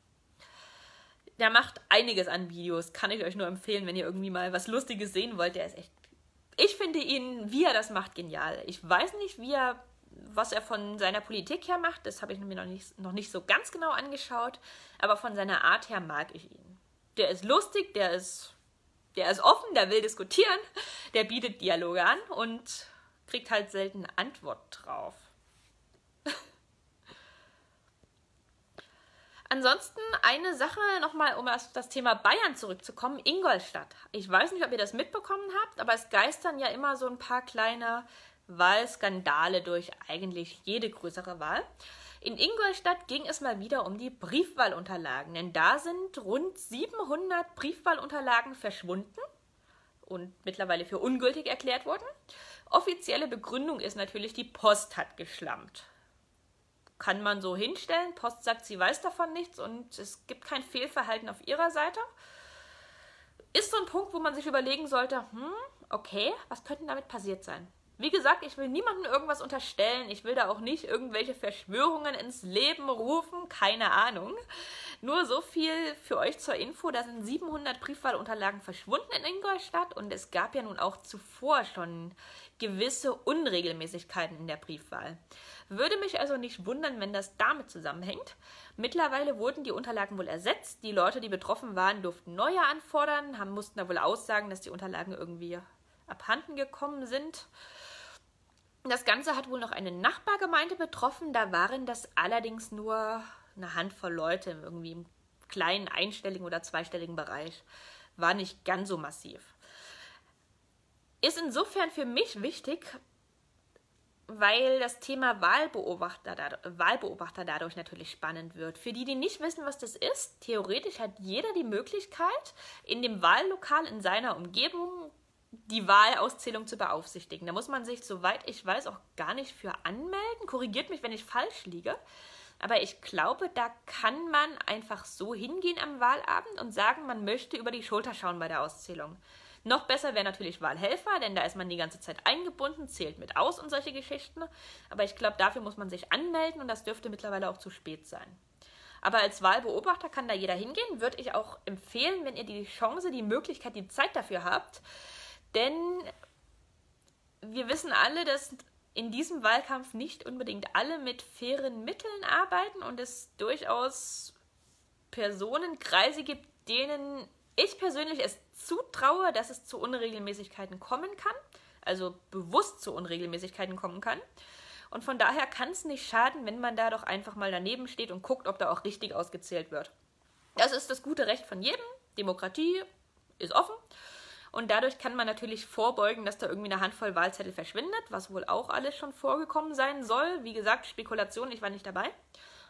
Speaker 1: Der macht einiges an Videos, kann ich euch nur empfehlen, wenn ihr irgendwie mal was Lustiges sehen wollt. Der ist echt, ich finde ihn, wie er das macht, genial. Ich weiß nicht, was er von seiner Politik her macht, das habe ich mir noch nicht so ganz genau angeschaut, aber von seiner Art her mag ich ihn. Der ist lustig, der ist offen, der will diskutieren, der bietet Dialoge an und kriegt halt selten Antwort drauf. Ansonsten eine Sache nochmal, um auf das Thema Bayern zurückzukommen, Ingolstadt. Ich weiß nicht, ob ihr das mitbekommen habt, aber es geistern ja immer so ein paar kleine Wahlskandale durch eigentlich jede größere Wahl. In Ingolstadt ging es mal wieder um die Briefwahlunterlagen, denn da sind rund 700 Briefwahlunterlagen verschwunden und mittlerweile für ungültig erklärt worden. Offizielle Begründung ist natürlich, die Post hat geschlampt. Kann man so hinstellen. Post sagt, sie weiß davon nichts und es gibt kein Fehlverhalten auf ihrer Seite. Ist so ein Punkt, wo man sich überlegen sollte, okay, was könnte damit passiert sein? Wie gesagt, ich will niemandem irgendwas unterstellen. Ich will da auch nicht irgendwelche Verschwörungen ins Leben rufen. Keine Ahnung. Nur so viel für euch zur Info. Da sind 700 Briefwahlunterlagen verschwunden in Ingolstadt. Und es gab ja nun auch zuvor schon gewisse Unregelmäßigkeiten in der Briefwahl. Würde mich also nicht wundern, wenn das damit zusammenhängt. Mittlerweile wurden die Unterlagen wohl ersetzt. Die Leute, die betroffen waren, durften neue anfordern, mussten da wohl aussagen, dass die Unterlagen irgendwie abhanden gekommen sind. Das Ganze hat wohl noch eine Nachbargemeinde betroffen. Da waren das allerdings nur eine Handvoll Leute, irgendwie im kleinen einstelligen oder zweistelligen Bereich. War nicht ganz so massiv. Ist insofern für mich wichtig, weil das Thema Wahlbeobachter dadurch natürlich spannend wird. Für die, die nicht wissen, was das ist, theoretisch hat jeder die Möglichkeit, in dem Wahllokal in seiner Umgebung die Wahlauszählung zu beaufsichtigen. Da muss man sich, soweit ich weiß, auch gar nicht für anmelden. Korrigiert mich, wenn ich falsch liege. Aber ich glaube, da kann man einfach so hingehen am Wahlabend und sagen, man möchte über die Schulter schauen bei der Auszählung. Noch besser wäre natürlich Wahlhelfer, denn da ist man die ganze Zeit eingebunden, zählt mit aus und solche Geschichten. Aber ich glaube, dafür muss man sich anmelden und das dürfte mittlerweile auch zu spät sein. Aber als Wahlbeobachter kann da jeder hingehen. Würde ich auch empfehlen, wenn ihr die Chance, die Möglichkeit, die Zeit dafür habt. Denn wir wissen alle, dass in diesem Wahlkampf nicht unbedingt alle mit fairen Mitteln arbeiten und es durchaus Personenkreise gibt, denen ich persönlich es zutraue, dass es zu Unregelmäßigkeiten kommen kann, also bewusst zu Unregelmäßigkeiten kommen kann. Und von daher kann es nicht schaden, wenn man da doch einfach mal daneben steht und guckt, ob da auch richtig ausgezählt wird. Das ist das gute Recht von jedem. Demokratie ist offen. Und dadurch kann man natürlich vorbeugen, dass da irgendwie eine Handvoll Wahlzettel verschwindet, was wohl auch alles schon vorgekommen sein soll. Wie gesagt, Spekulation, ich war nicht dabei.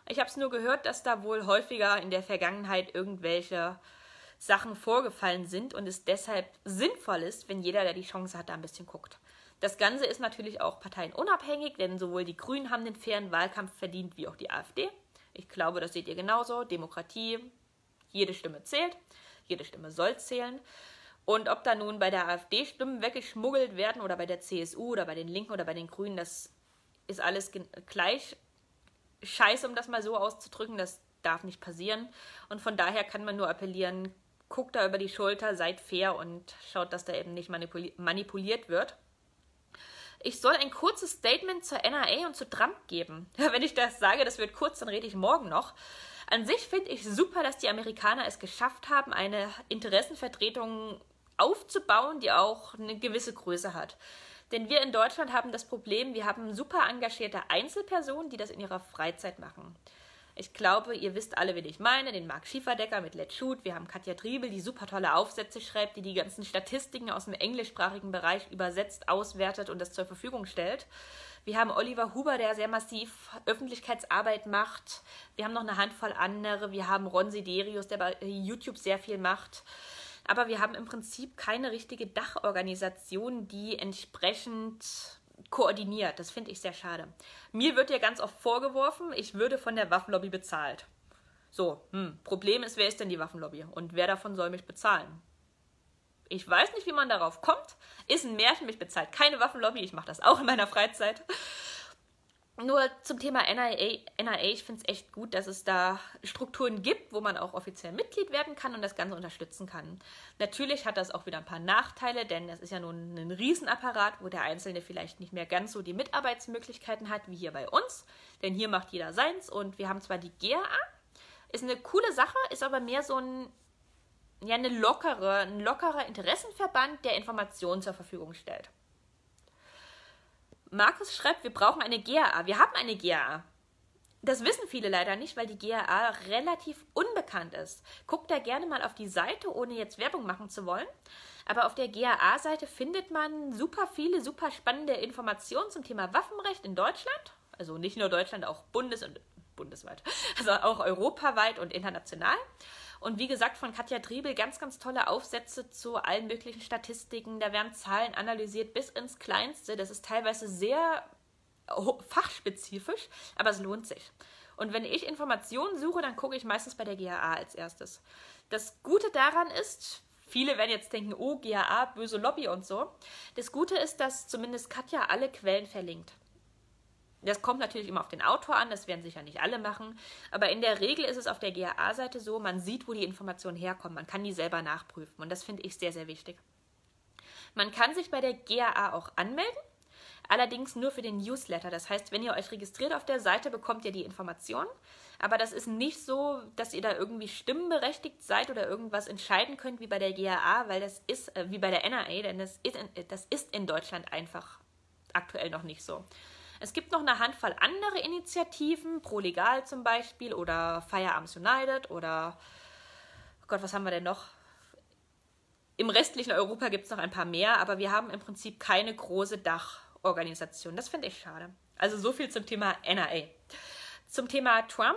Speaker 1: Ich habe es nur gehört, dass da wohl häufiger in der Vergangenheit irgendwelche Sachen vorgefallen sind und es deshalb sinnvoll ist, wenn jeder, der die Chance hat, da ein bisschen guckt. Das Ganze ist natürlich auch parteienunabhängig, denn sowohl die Grünen haben den fairen Wahlkampf verdient, wie auch die AfD. Ich glaube, das seht ihr genauso. Demokratie, jede Stimme zählt, jede Stimme soll zählen. Und ob da nun bei der AfD Stimmen weggeschmuggelt werden oder bei der CSU oder bei den Linken oder bei den Grünen, das ist alles gleich scheiße, um das mal so auszudrücken. Das darf nicht passieren. Und von daher kann man nur appellieren, guckt da über die Schulter, seid fair und schaut, dass da eben nicht manipuliert wird. Ich soll ein kurzes Statement zur NRA und zu Trump geben. Wenn ich das sage, das wird kurz, dann rede ich morgen noch. An sich finde ich super, dass die Amerikaner es geschafft haben, eine Interessenvertretung aufzubauen, die auch eine gewisse Größe hat. Denn wir in Deutschland haben das Problem, wir haben super engagierte Einzelpersonen, die das in ihrer Freizeit machen. Ich glaube, ihr wisst alle, wen ich meine, den Marc Schieferdecker mit Let's Shoot. Wir haben Katja Triebel, die super tolle Aufsätze schreibt, die ganzen Statistiken aus dem englischsprachigen Bereich übersetzt, auswertet und das zur Verfügung stellt. Wir haben Oliver Huber, der sehr massiv Öffentlichkeitsarbeit macht. Wir haben noch eine Handvoll andere. Wir haben Ron Siderius, der bei YouTube sehr viel macht. Aber wir haben im Prinzip keine richtige Dachorganisation, die entsprechend koordiniert. Das finde ich sehr schade. Mir wird ja ganz oft vorgeworfen, ich würde von der Waffenlobby bezahlt. So, Problem ist, wer ist denn die Waffenlobby? Und wer davon soll mich bezahlen? Ich weiß nicht, wie man darauf kommt. Ist ein Märchen, mich bezahlt keine Waffenlobby. Ich mache das auch in meiner Freizeit. Nur zum Thema NRA, ich finde es echt gut, dass es da Strukturen gibt, wo man auch offiziell Mitglied werden kann und das Ganze unterstützen kann. Natürlich hat das auch wieder ein paar Nachteile, denn das ist ja nun ein Riesenapparat, wo der Einzelne vielleicht nicht mehr ganz so die Mitarbeitsmöglichkeiten hat wie hier bei uns, denn hier macht jeder seins und wir haben zwar die GAA, ist eine coole Sache, ist aber mehr so ein lockerer Interessenverband, der Informationen zur Verfügung stellt. Markus schreibt, wir brauchen eine GAA. Wir haben eine GAA. Das wissen viele leider nicht, weil die GAA relativ unbekannt ist. Guckt da gerne mal auf die Seite, ohne jetzt Werbung machen zu wollen. Aber auf der GAA-Seite findet man super viele, super spannende Informationen zum Thema Waffenrecht in Deutschland. Also nicht nur Deutschland, auch bundesweit. Also auch europaweit und international. Und wie gesagt, von Katja Triebel ganz, ganz tolle Aufsätze zu allen möglichen Statistiken. Da werden Zahlen analysiert bis ins Kleinste. Das ist teilweise sehr fachspezifisch, aber es lohnt sich. Und wenn ich Informationen suche, dann gucke ich meistens bei der GAA als erstes. Das Gute daran ist, viele werden jetzt denken, oh, GAA, böse Lobby und so. Das Gute ist, dass zumindest Katja alle Quellen verlinkt. Das kommt natürlich immer auf den Autor an, das werden sicher nicht alle machen, aber in der Regel ist es auf der GAA-Seite so, man sieht, wo die Informationen herkommen, man kann die selber nachprüfen und das finde ich sehr, sehr wichtig. Man kann sich bei der GAA auch anmelden, allerdings nur für den Newsletter, das heißt, wenn ihr euch registriert auf der Seite, bekommt ihr die Informationen, aber das ist nicht so, dass ihr da irgendwie stimmberechtigt seid oder irgendwas entscheiden könnt wie bei der GAA, weil das ist, wie bei der NRA, denn das ist in Deutschland einfach aktuell noch nicht so. Es gibt noch eine Handvoll andere Initiativen, Pro Legal zum Beispiel oder Firearms United oder, oh Gott, was haben wir denn noch? Im restlichen Europa gibt es noch ein paar mehr, aber wir haben im Prinzip keine große Dachorganisation. Das finde ich schade. Also so viel zum Thema NRA. Zum Thema Trump.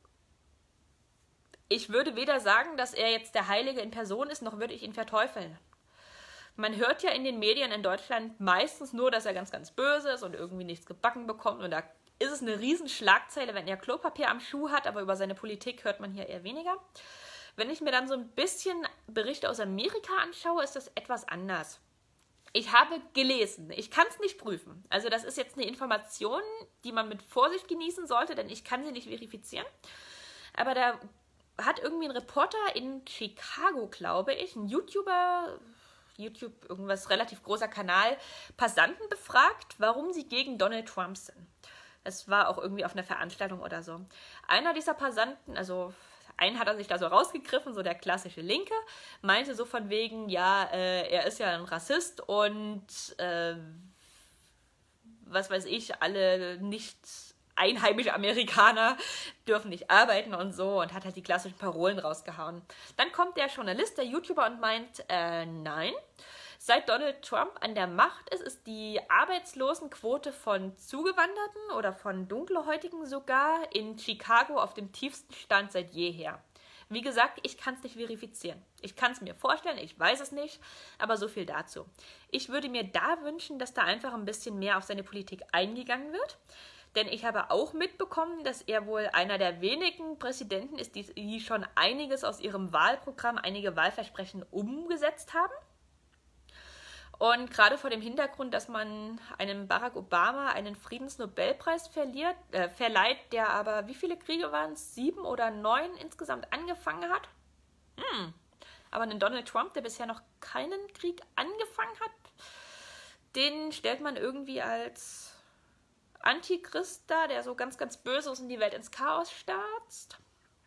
Speaker 1: Ich würde weder sagen, dass er jetzt der Heilige in Person ist, noch würde ich ihn verteufeln. Man hört ja in den Medien in Deutschland meistens nur, dass er ganz, ganz böse ist und irgendwie nichts gebacken bekommt. Und da ist es eine Riesenschlagzeile, wenn er Klopapier am Schuh hat, aber über seine Politik hört man hier eher weniger. Wenn ich mir dann so ein bisschen Berichte aus Amerika anschaue, ist das etwas anders. Ich habe gelesen, ich kann es nicht prüfen. Also das ist jetzt eine Information, die man mit Vorsicht genießen sollte, denn ich kann sie nicht verifizieren. Aber da hat irgendwie ein Reporter in Chicago, glaube ich, ein YouTube, irgendwas relativ großer Kanal, Passanten befragt, warum sie gegen Donald Trump sind. Es war auch irgendwie auf einer Veranstaltung oder so. Einer dieser Passanten, also einen hat er sich da so rausgegriffen, so der klassische Linke, meinte so von wegen, ja, er ist ja ein Rassist und was weiß ich, alle nicht einheimische Amerikaner dürfen nicht arbeiten und so und hat halt die klassischen Parolen rausgehauen. Dann kommt der Journalist, der YouTuber und meint, nein, Seit Donald Trump an der Macht ist die Arbeitslosenquote von Zugewanderten oder von Dunkelhäutigen sogar in Chicago auf dem tiefsten Stand seit jeher. Wie gesagt, ich kann es nicht verifizieren. Ich kann es mir vorstellen, ich weiß es nicht, aber so viel dazu. Ich würde mir da wünschen, dass da einfach ein bisschen mehr auf seine Politik eingegangen wird. Denn ich habe auch mitbekommen, dass er wohl einer der wenigen Präsidenten ist, die schon einiges aus ihrem Wahlprogramm, einige Wahlversprechen umgesetzt haben. Und gerade vor dem Hintergrund, dass man einem Barack Obama einen Friedensnobelpreis verleiht, der aber, wie viele Kriege waren es? 7 oder 9 insgesamt angefangen hat. Aber einen Donald Trump, der bisher noch keinen Krieg angefangen hat, den stellt man irgendwie als Antichrist da, der so ganz, ganz böse ist und die Welt ins Chaos stürzt.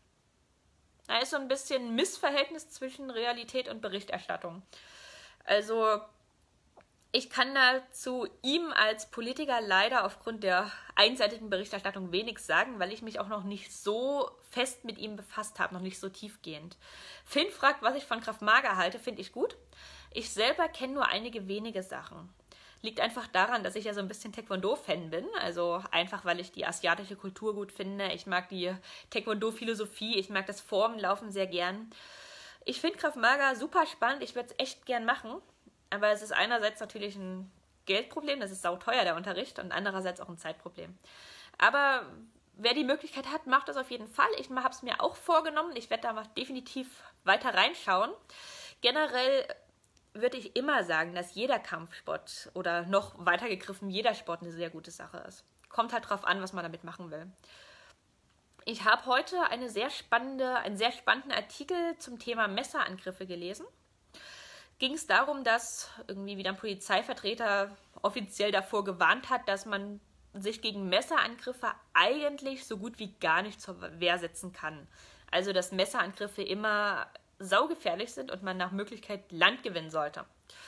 Speaker 1: Da ist so ein bisschen ein Missverhältnis zwischen Realität und Berichterstattung. Also ich kann da zu ihm als Politiker leider aufgrund der einseitigen Berichterstattung wenig sagen, weil ich mich auch noch nicht so fest mit ihm befasst habe, noch nicht so tiefgehend. Finn fragt, was ich von Krav Maga halte, finde ich gut. Ich selber kenne nur einige wenige Sachen. Liegt einfach daran, dass ich ja so ein bisschen Taekwondo-Fan bin, also einfach, weil ich die asiatische Kultur gut finde. Ich mag die Taekwondo-Philosophie, ich mag das Formenlaufen sehr gern. Ich finde Krav Maga super spannend, ich würde es echt gern machen. Aber es ist einerseits natürlich ein Geldproblem, das ist sauteuer, der Unterricht, und andererseits auch ein Zeitproblem. Aber wer die Möglichkeit hat, macht das auf jeden Fall. Ich habe es mir auch vorgenommen, ich werde da definitiv weiter reinschauen. Generell würde ich immer sagen, dass jeder Kampfsport oder noch weiter gegriffen, jeder Sport eine sehr gute Sache ist. Kommt halt drauf an, was man damit machen will. Ich habe heute einen sehr spannenden Artikel zum Thema Messerangriffe gelesen. Ging es darum, dass irgendwie wieder ein Polizeivertreter offiziell davor gewarnt hat, dass man sich gegen Messerangriffe eigentlich so gut wie gar nicht zur Wehr setzen kann. Also, dass Messerangriffe immer saugefährlich sind und man nach Möglichkeit Land gewinnen sollte.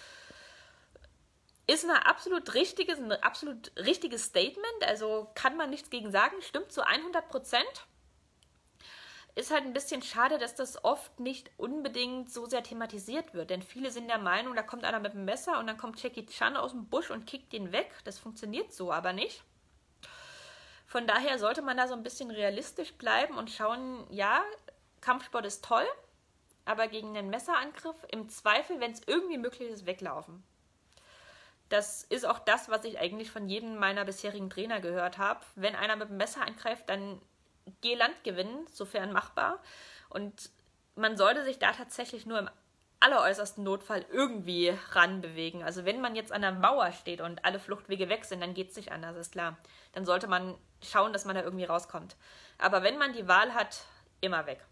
Speaker 1: Ist ein absolut richtiges Statement, also kann man nichts gegen sagen, stimmt zu 100%. Ist halt ein bisschen schade, dass das oft nicht unbedingt so sehr thematisiert wird, denn viele sind der Meinung, da kommt einer mit dem Messer und dann kommt Jackie Chan aus dem Busch und kickt den weg. Das funktioniert so aber nicht. Von daher sollte man da so ein bisschen realistisch bleiben und schauen, ja, Kampfsport ist toll, aber gegen einen Messerangriff im Zweifel, wenn es irgendwie möglich ist, weglaufen. Das ist auch das, was ich eigentlich von jedem meiner bisherigen Trainer gehört habe. Wenn einer mit dem Messer angreift, dann geh Land gewinnen, sofern machbar. Und man sollte sich da tatsächlich nur im alleräußersten Notfall irgendwie ranbewegen. Also wenn man jetzt an der Mauer steht und alle Fluchtwege weg sind, dann geht es nicht anders, ist klar. Dann sollte man schauen, dass man da irgendwie rauskommt. Aber wenn man die Wahl hat, immer weg.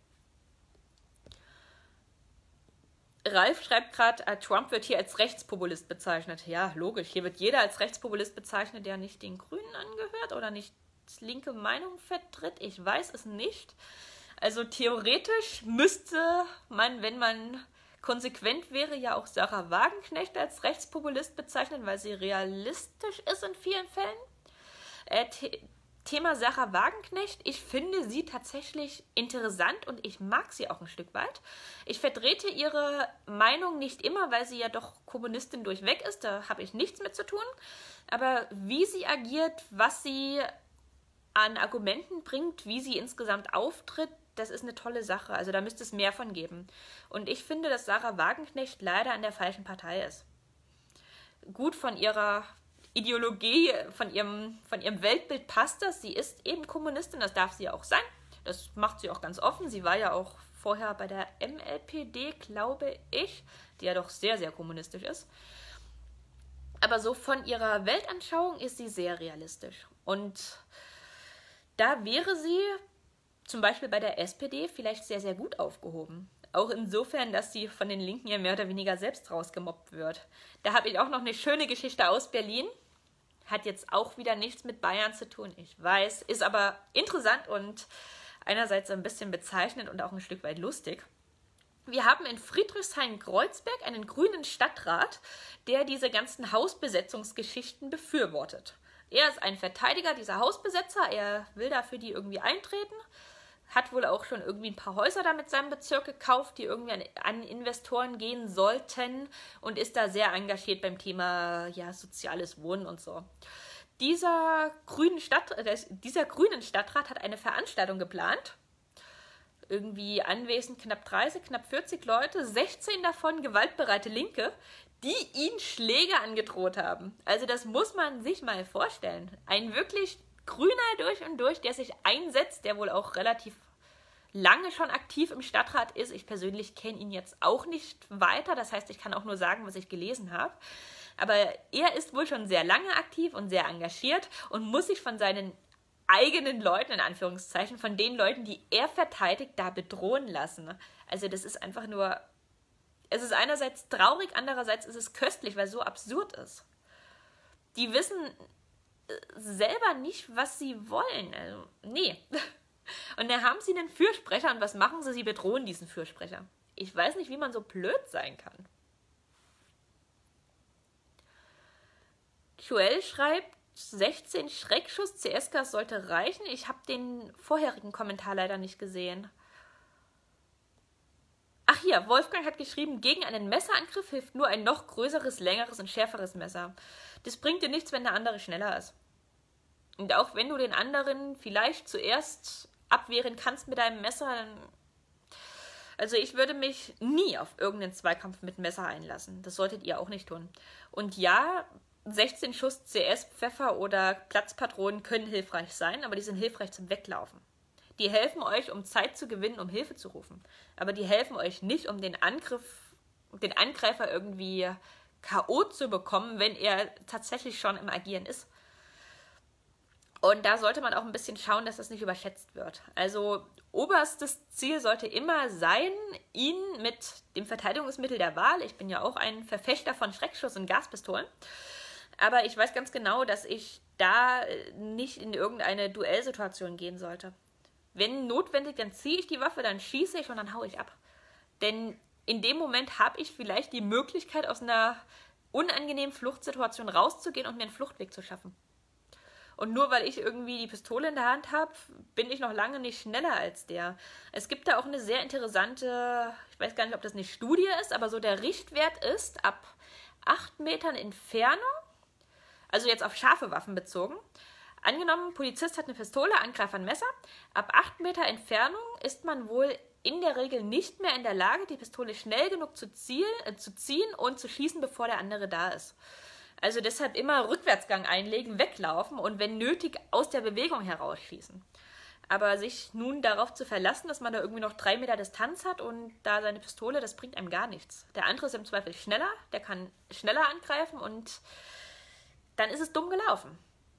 Speaker 1: Ralf schreibt gerade, Trump wird hier als Rechtspopulist bezeichnet. Ja, logisch. Hier wird jeder als Rechtspopulist bezeichnet, der nicht den Grünen angehört oder nicht linke Meinung vertritt. Ich weiß es nicht. Also theoretisch müsste man, wenn man konsequent wäre, ja auch Sarah Wagenknecht als Rechtspopulist bezeichnen, weil sie realistisch ist in vielen Fällen. Thema Sarah Wagenknecht, ich finde sie tatsächlich interessant und ich mag sie auch ein Stück weit. Ich vertrete ihre Meinung nicht immer, weil sie ja doch Kommunistin durchweg ist, da habe ich nichts mit zu tun. Aber wie sie agiert, was sie an Argumenten bringt, wie sie insgesamt auftritt, das ist eine tolle Sache. Also da müsste es mehr von geben. Und ich finde, dass Sarah Wagenknecht leider an der falschen Partei ist. Gut, von ihrer Ideologie, von ihrem Weltbild passt das. Sie ist eben Kommunistin, das darf sie auch sein. Das macht sie auch ganz offen. Sie war ja auch vorher bei der MLPD, glaube ich, die ja doch sehr, sehr kommunistisch ist. Aber so von ihrer Weltanschauung ist sie sehr realistisch. Und da wäre sie zum Beispiel bei der SPD vielleicht sehr, sehr gut aufgehoben. Auch insofern, dass sie von den Linken ja mehr oder weniger selbst rausgemobbt wird. Da habe ich auch noch eine schöne Geschichte aus Berlin. Hat jetzt auch wieder nichts mit Bayern zu tun, ich weiß. Ist aber interessant und einerseits ein bisschen bezeichnend und auch ein Stück weit lustig. Wir haben in Friedrichshain-Kreuzberg einen grünen Stadtrat, der diese ganzen Hausbesetzungsgeschichten befürwortet. Er ist ein Verteidiger dieser Hausbesetzer, er will da für die irgendwie eintreten. hat wohl auch schon irgendwie ein paar Häuser da mit seinem Bezirk gekauft, die irgendwie an Investoren gehen sollten und ist da sehr engagiert beim Thema ja, soziales Wohnen und so. Dieser grünen Stadtrat hat eine Veranstaltung geplant. Irgendwie anwesend knapp 30, knapp 40 Leute, 16 davon gewaltbereite Linke, die ihn Schläge angedroht haben. Also das muss man sich mal vorstellen. Ein wirklich Grüner durch und durch, der sich einsetzt, der wohl auch relativ lange schon aktiv im Stadtrat ist. Ich persönlich kenne ihn jetzt auch nicht weiter, das heißt, ich kann auch nur sagen, was ich gelesen habe. Aber er ist wohl schon sehr lange aktiv und sehr engagiert und muss sich von seinen eigenen Leuten, in Anführungszeichen, von den Leuten, die er verteidigt, da bedrohen lassen. Also das ist einfach nur, es ist einerseits traurig, andererseits ist es köstlich, weil es so absurd ist. Die wissen selber nicht, was sie wollen. Also, nee. Und da haben sie einen Fürsprecher und was machen sie? Sie bedrohen diesen Fürsprecher. Ich weiß nicht, wie man so blöd sein kann. Joel schreibt, 16 Schreckschuss CS-Gas sollte reichen. Ich habe den vorherigen Kommentar leider nicht gesehen. Ach hier, Wolfgang hat geschrieben, gegen einen Messerangriff hilft nur ein noch größeres, längeres und schärferes Messer. Das bringt dir nichts, wenn der andere schneller ist. Und auch wenn du den anderen vielleicht zuerst abwehren kannst mit deinem Messer, dann... Also ich würde mich nie auf irgendeinen Zweikampf mit Messer einlassen. Das solltet ihr auch nicht tun. Und ja, 16 Schuss CS, Pfeffer oder Platzpatronen können hilfreich sein, aber die sind hilfreich zum Weglaufen. Die helfen euch, um Zeit zu gewinnen, um Hilfe zu rufen. Aber die helfen euch nicht, um den Angreifer irgendwie K.O. zu bekommen, wenn er tatsächlich schon im Agieren ist. Und da sollte man auch ein bisschen schauen, dass das nicht überschätzt wird. Also oberstes Ziel sollte immer sein, ihn mit dem Verteidigungsmittel der Wahl, ich bin ja auch ein Verfechter von Schreckschuss und Gaspistolen, aber ich weiß ganz genau, dass ich da nicht in irgendeine Duellsituation gehen sollte. Wenn notwendig, dann ziehe ich die Waffe, dann schieße ich und dann haue ich ab. Denn in dem Moment habe ich vielleicht die Möglichkeit, aus einer unangenehmen Fluchtsituation rauszugehen und mir einen Fluchtweg zu schaffen. Und nur weil ich irgendwie die Pistole in der Hand habe, bin ich noch lange nicht schneller als der. Es gibt da auch eine sehr interessante, ich weiß gar nicht, ob das eine Studie ist, aber so der Richtwert ist, ab 8 Metern Entfernung, also jetzt auf scharfe Waffen bezogen, angenommen, Polizist hat eine Pistole, Angreifer ein Messer, ab 8 Meter Entfernung ist man wohl in der Regel nicht mehr in der Lage, die Pistole schnell genug zu ziehen und zu schießen, bevor der andere da ist. Also deshalb immer Rückwärtsgang einlegen, weglaufen und wenn nötig aus der Bewegung herausschießen. Aber sich nun darauf zu verlassen, dass man da irgendwie noch 3 Meter Distanz hat und da seine Pistole, das bringt einem gar nichts. Der andere ist im Zweifel schneller, der kann schneller angreifen und dann ist es dumm gelaufen.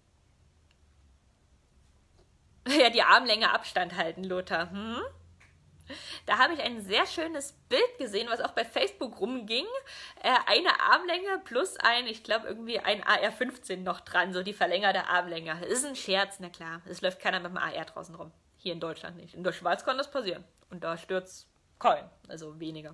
Speaker 1: Ja, die Armlänge Abstand halten, Lothar. Da habe ich ein sehr schönes Bild gesehen, was auch bei Facebook rumging. Eine Armlänge plus ich glaube irgendwie ein AR-15 noch dran, so die verlängerte Armlänge. Das ist ein Scherz, na klar. Es läuft keiner mit dem AR draußen rum. Hier in Deutschland nicht. In der Schweiz kann das passieren. Und da stürzt kein, also weniger.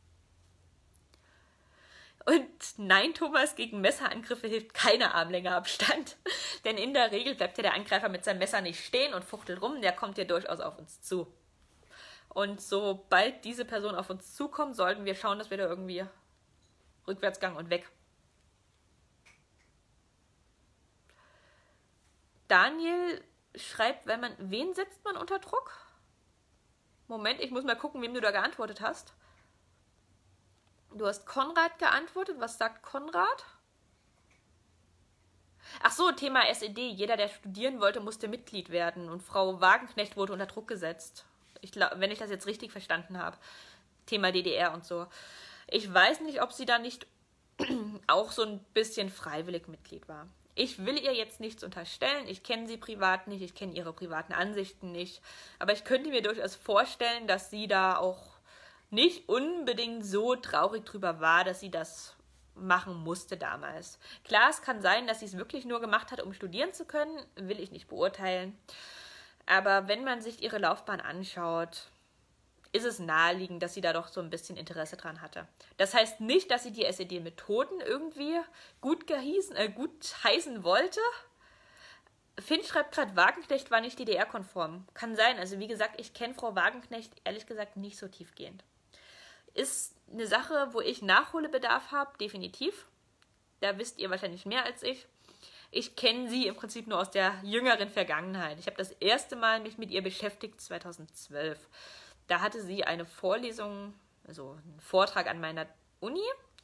Speaker 1: Und nein, Thomas, gegen Messerangriffe hilft keine Armlänge Abstand. Denn in der Regel bleibt ja der Angreifer mit seinem Messer nicht stehen und fuchtelt rum. Der kommt ja durchaus auf uns zu. Und sobald diese Person auf uns zukommt, sollten wir schauen, dass wir da irgendwie Rückwärtsgang und weg. Daniel schreibt, wen setzt man unter Druck? Moment, ich muss mal gucken, wem du da geantwortet hast. Du hast Konrad geantwortet. Was sagt Konrad? Ach so, Thema SED. Jeder, der studieren wollte, musste Mitglied werden. Und Frau Wagenknecht wurde unter Druck gesetzt. Ich glaube, wenn ich das jetzt richtig verstanden habe. Thema DDR und so. Ich weiß nicht, ob sie da nicht auch so ein bisschen freiwillig Mitglied war. Ich will ihr jetzt nichts unterstellen. Ich kenne sie privat nicht. Ich kenne ihre privaten Ansichten nicht. Aber ich könnte mir durchaus vorstellen, dass sie da auch nicht unbedingt so traurig drüber war, dass sie das machen musste damals. Klar, es kann sein, dass sie es wirklich nur gemacht hat, um studieren zu können. Will ich nicht beurteilen. Aber wenn man sich ihre Laufbahn anschaut, ist es naheliegend, dass sie da doch so ein bisschen Interesse dran hatte. Das heißt nicht, dass sie die SED-Methoden irgendwie gut heißen wollte, Finn schreibt gerade, Wagenknecht war nicht DDR-konform. Kann sein. Also wie gesagt, ich kenne Frau Wagenknecht ehrlich gesagt nicht so tiefgehend. Ist eine Sache, wo ich Nachholbedarf habe, definitiv. Da wisst ihr wahrscheinlich mehr als ich. Ich kenne sie im Prinzip nur aus der jüngeren Vergangenheit. Ich habe das erste Mal mich mit ihr beschäftigt 2012. Da hatte sie eine Vorlesung, also einen Vortrag an meiner Uni.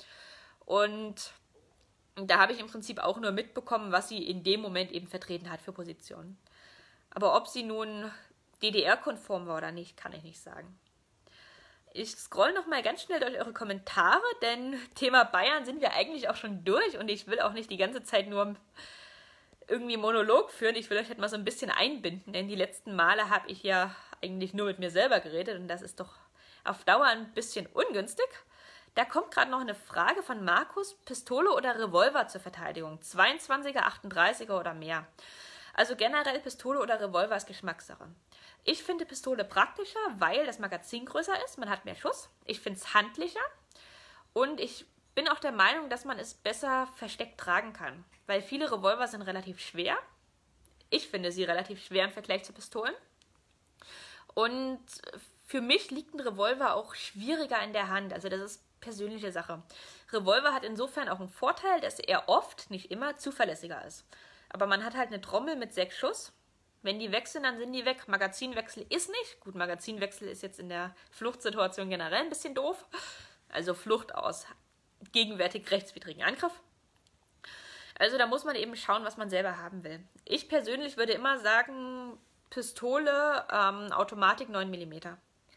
Speaker 1: Und da habe ich im Prinzip auch nur mitbekommen, was sie in dem Moment eben vertreten hat für Positionen. Aber ob sie nun DDR-konform war oder nicht, kann ich nicht sagen. Ich scroll nochmal ganz schnell durch eure Kommentare, denn Thema Bayern sind wir eigentlich auch schon durch und ich will auch nicht die ganze Zeit nur irgendwie Monolog führen. Ich will euch halt mal so ein bisschen einbinden, denn die letzten Male habe ich ja eigentlich nur mit mir selber geredet und das ist doch auf Dauer ein bisschen ungünstig. Da kommt gerade noch eine Frage von Markus, Pistole oder Revolver zur Verteidigung? 22er, 38er oder mehr? Also generell Pistole oder Revolver ist Geschmackssache. Ich finde Pistole praktischer, weil das Magazin größer ist, man hat mehr Schuss. Ich finde es handlicher und ich bin auch der Meinung, dass man es besser versteckt tragen kann, weil viele Revolver sind relativ schwer. Ich finde sie relativ schwer im Vergleich zu Pistolen. Und für mich liegt ein Revolver auch schwieriger in der Hand, also das ist persönliche Sache. Revolver hat insofern auch einen Vorteil, dass er oft, nicht immer, zuverlässiger ist. Aber man hat halt eine Trommel mit 6 Schuss. Wenn die weg sind, dann sind die weg. Magazinwechsel ist nicht. Gut, Magazinwechsel ist jetzt in der Fluchtsituation generell ein bisschen doof. Also Flucht aus gegenwärtig rechtswidrigen Angriff. Also da muss man eben schauen, was man selber haben will. Ich persönlich würde immer sagen, Pistole, Automatik 9 mm.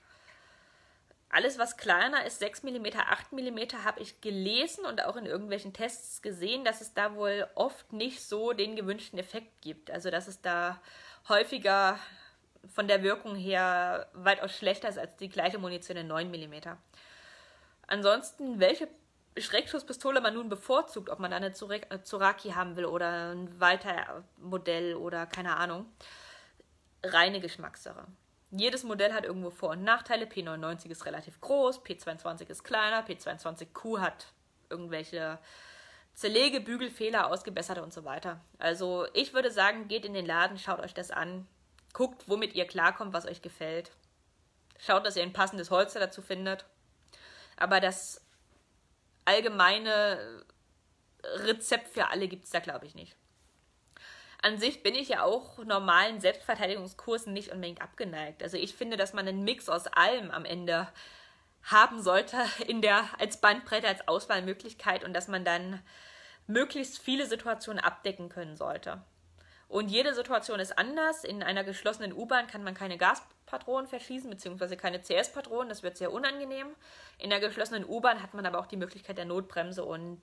Speaker 1: Alles, was kleiner ist, 6 mm, 8 mm, habe ich gelesen und auch in irgendwelchen Tests gesehen, dass es da wohl oft nicht so den gewünschten Effekt gibt. Also, dass es da häufiger von der Wirkung her weitaus schlechter ist als die gleiche Munition in 9 mm. Ansonsten, welche Schreckschusspistole man nun bevorzugt, ob man da eine Zoraki haben will oder ein Walther-Modell oder keine Ahnung, reine Geschmackssache. Jedes Modell hat irgendwo Vor- und Nachteile. P99 ist relativ groß, P22 ist kleiner, P22Q hat irgendwelche Zerlegebügelfehler, ausgebesserte und so weiter. Also ich würde sagen, geht in den Laden, schaut euch das an, guckt, womit ihr klarkommt, was euch gefällt. Schaut, dass ihr ein passendes Holster dazu findet. Aber das allgemeine Rezept für alle gibt es da, glaube ich, nicht. An sich bin ich ja auch normalen Selbstverteidigungskursen nicht unbedingt abgeneigt. Also ich finde, dass man einen Mix aus allem am Ende haben sollte als Bandbreite, als Auswahlmöglichkeit und dass man dann möglichst viele Situationen abdecken können sollte. Und jede Situation ist anders. In einer geschlossenen U-Bahn kann man keine Gaspatronen verschießen, beziehungsweise keine CS-Patronen. Das wird sehr unangenehm. In der geschlossenen U-Bahn hat man aber auch die Möglichkeit der Notbremse und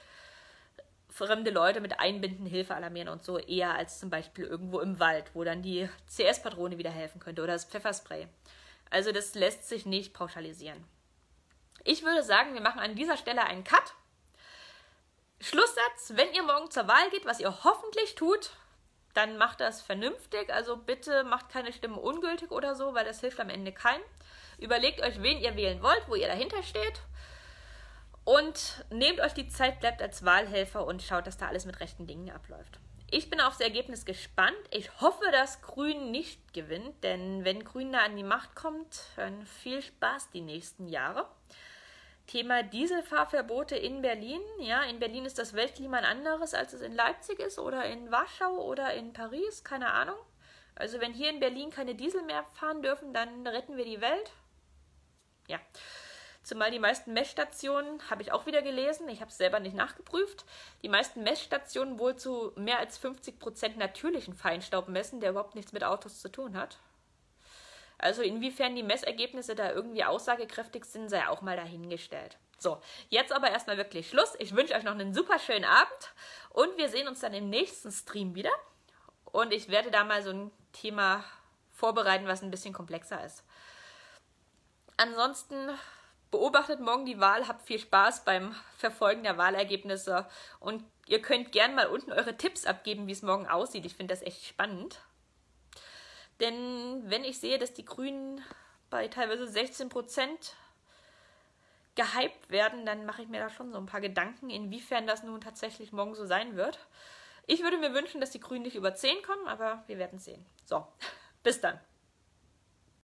Speaker 1: fremde Leute mit Einbinden, Hilfe alarmieren und so, eher als zum Beispiel irgendwo im Wald, wo dann die CS-Patrone wieder helfen könnte oder das Pfefferspray. Also das lässt sich nicht pauschalisieren. Ich würde sagen, wir machen an dieser Stelle einen Cut. Schlusssatz, wenn ihr morgen zur Wahl geht, was ihr hoffentlich tut, dann macht das vernünftig. Also bitte macht keine Stimmen ungültig oder so, weil das hilft am Ende keinem. Überlegt euch, wen ihr wählen wollt, wo ihr dahinter steht. Und nehmt euch die Zeit, bleibt als Wahlhelfer und schaut, dass da alles mit rechten Dingen abläuft. Ich bin aufs Ergebnis gespannt. Ich hoffe, dass Grün nicht gewinnt, denn wenn Grün da an die Macht kommt, dann viel Spaß die nächsten Jahre. Thema Dieselfahrverbote in Berlin. Ja, in Berlin ist das Weltklima ein anderes, als es in Leipzig ist oder in Warschau oder in Paris, keine Ahnung. Also wenn hier in Berlin keine Diesel mehr fahren dürfen, dann retten wir die Welt. Ja. Zumal die meisten Messstationen, habe ich auch wieder gelesen, ich habe es selber nicht nachgeprüft, die meisten Messstationen wohl zu mehr als 50% natürlichen Feinstaub messen, der überhaupt nichts mit Autos zu tun hat. Also inwiefern die Messergebnisse da irgendwie aussagekräftig sind, sei auch mal dahingestellt. So, jetzt aber erstmal wirklich Schluss. Ich wünsche euch noch einen super schönen Abend und wir sehen uns dann im nächsten Stream wieder. Und ich werde da mal so ein Thema vorbereiten, was ein bisschen komplexer ist. Ansonsten beobachtet morgen die Wahl, habt viel Spaß beim Verfolgen der Wahlergebnisse und ihr könnt gern mal unten eure Tipps abgeben, wie es morgen aussieht. Ich finde das echt spannend. Denn wenn ich sehe, dass die Grünen bei teilweise 16% gehypt werden, dann mache ich mir da schon so ein paar Gedanken, inwiefern das nun tatsächlich morgen so sein wird. Ich würde mir wünschen, dass die Grünen nicht über 10 kommen, aber wir werden sehen. So, bis dann.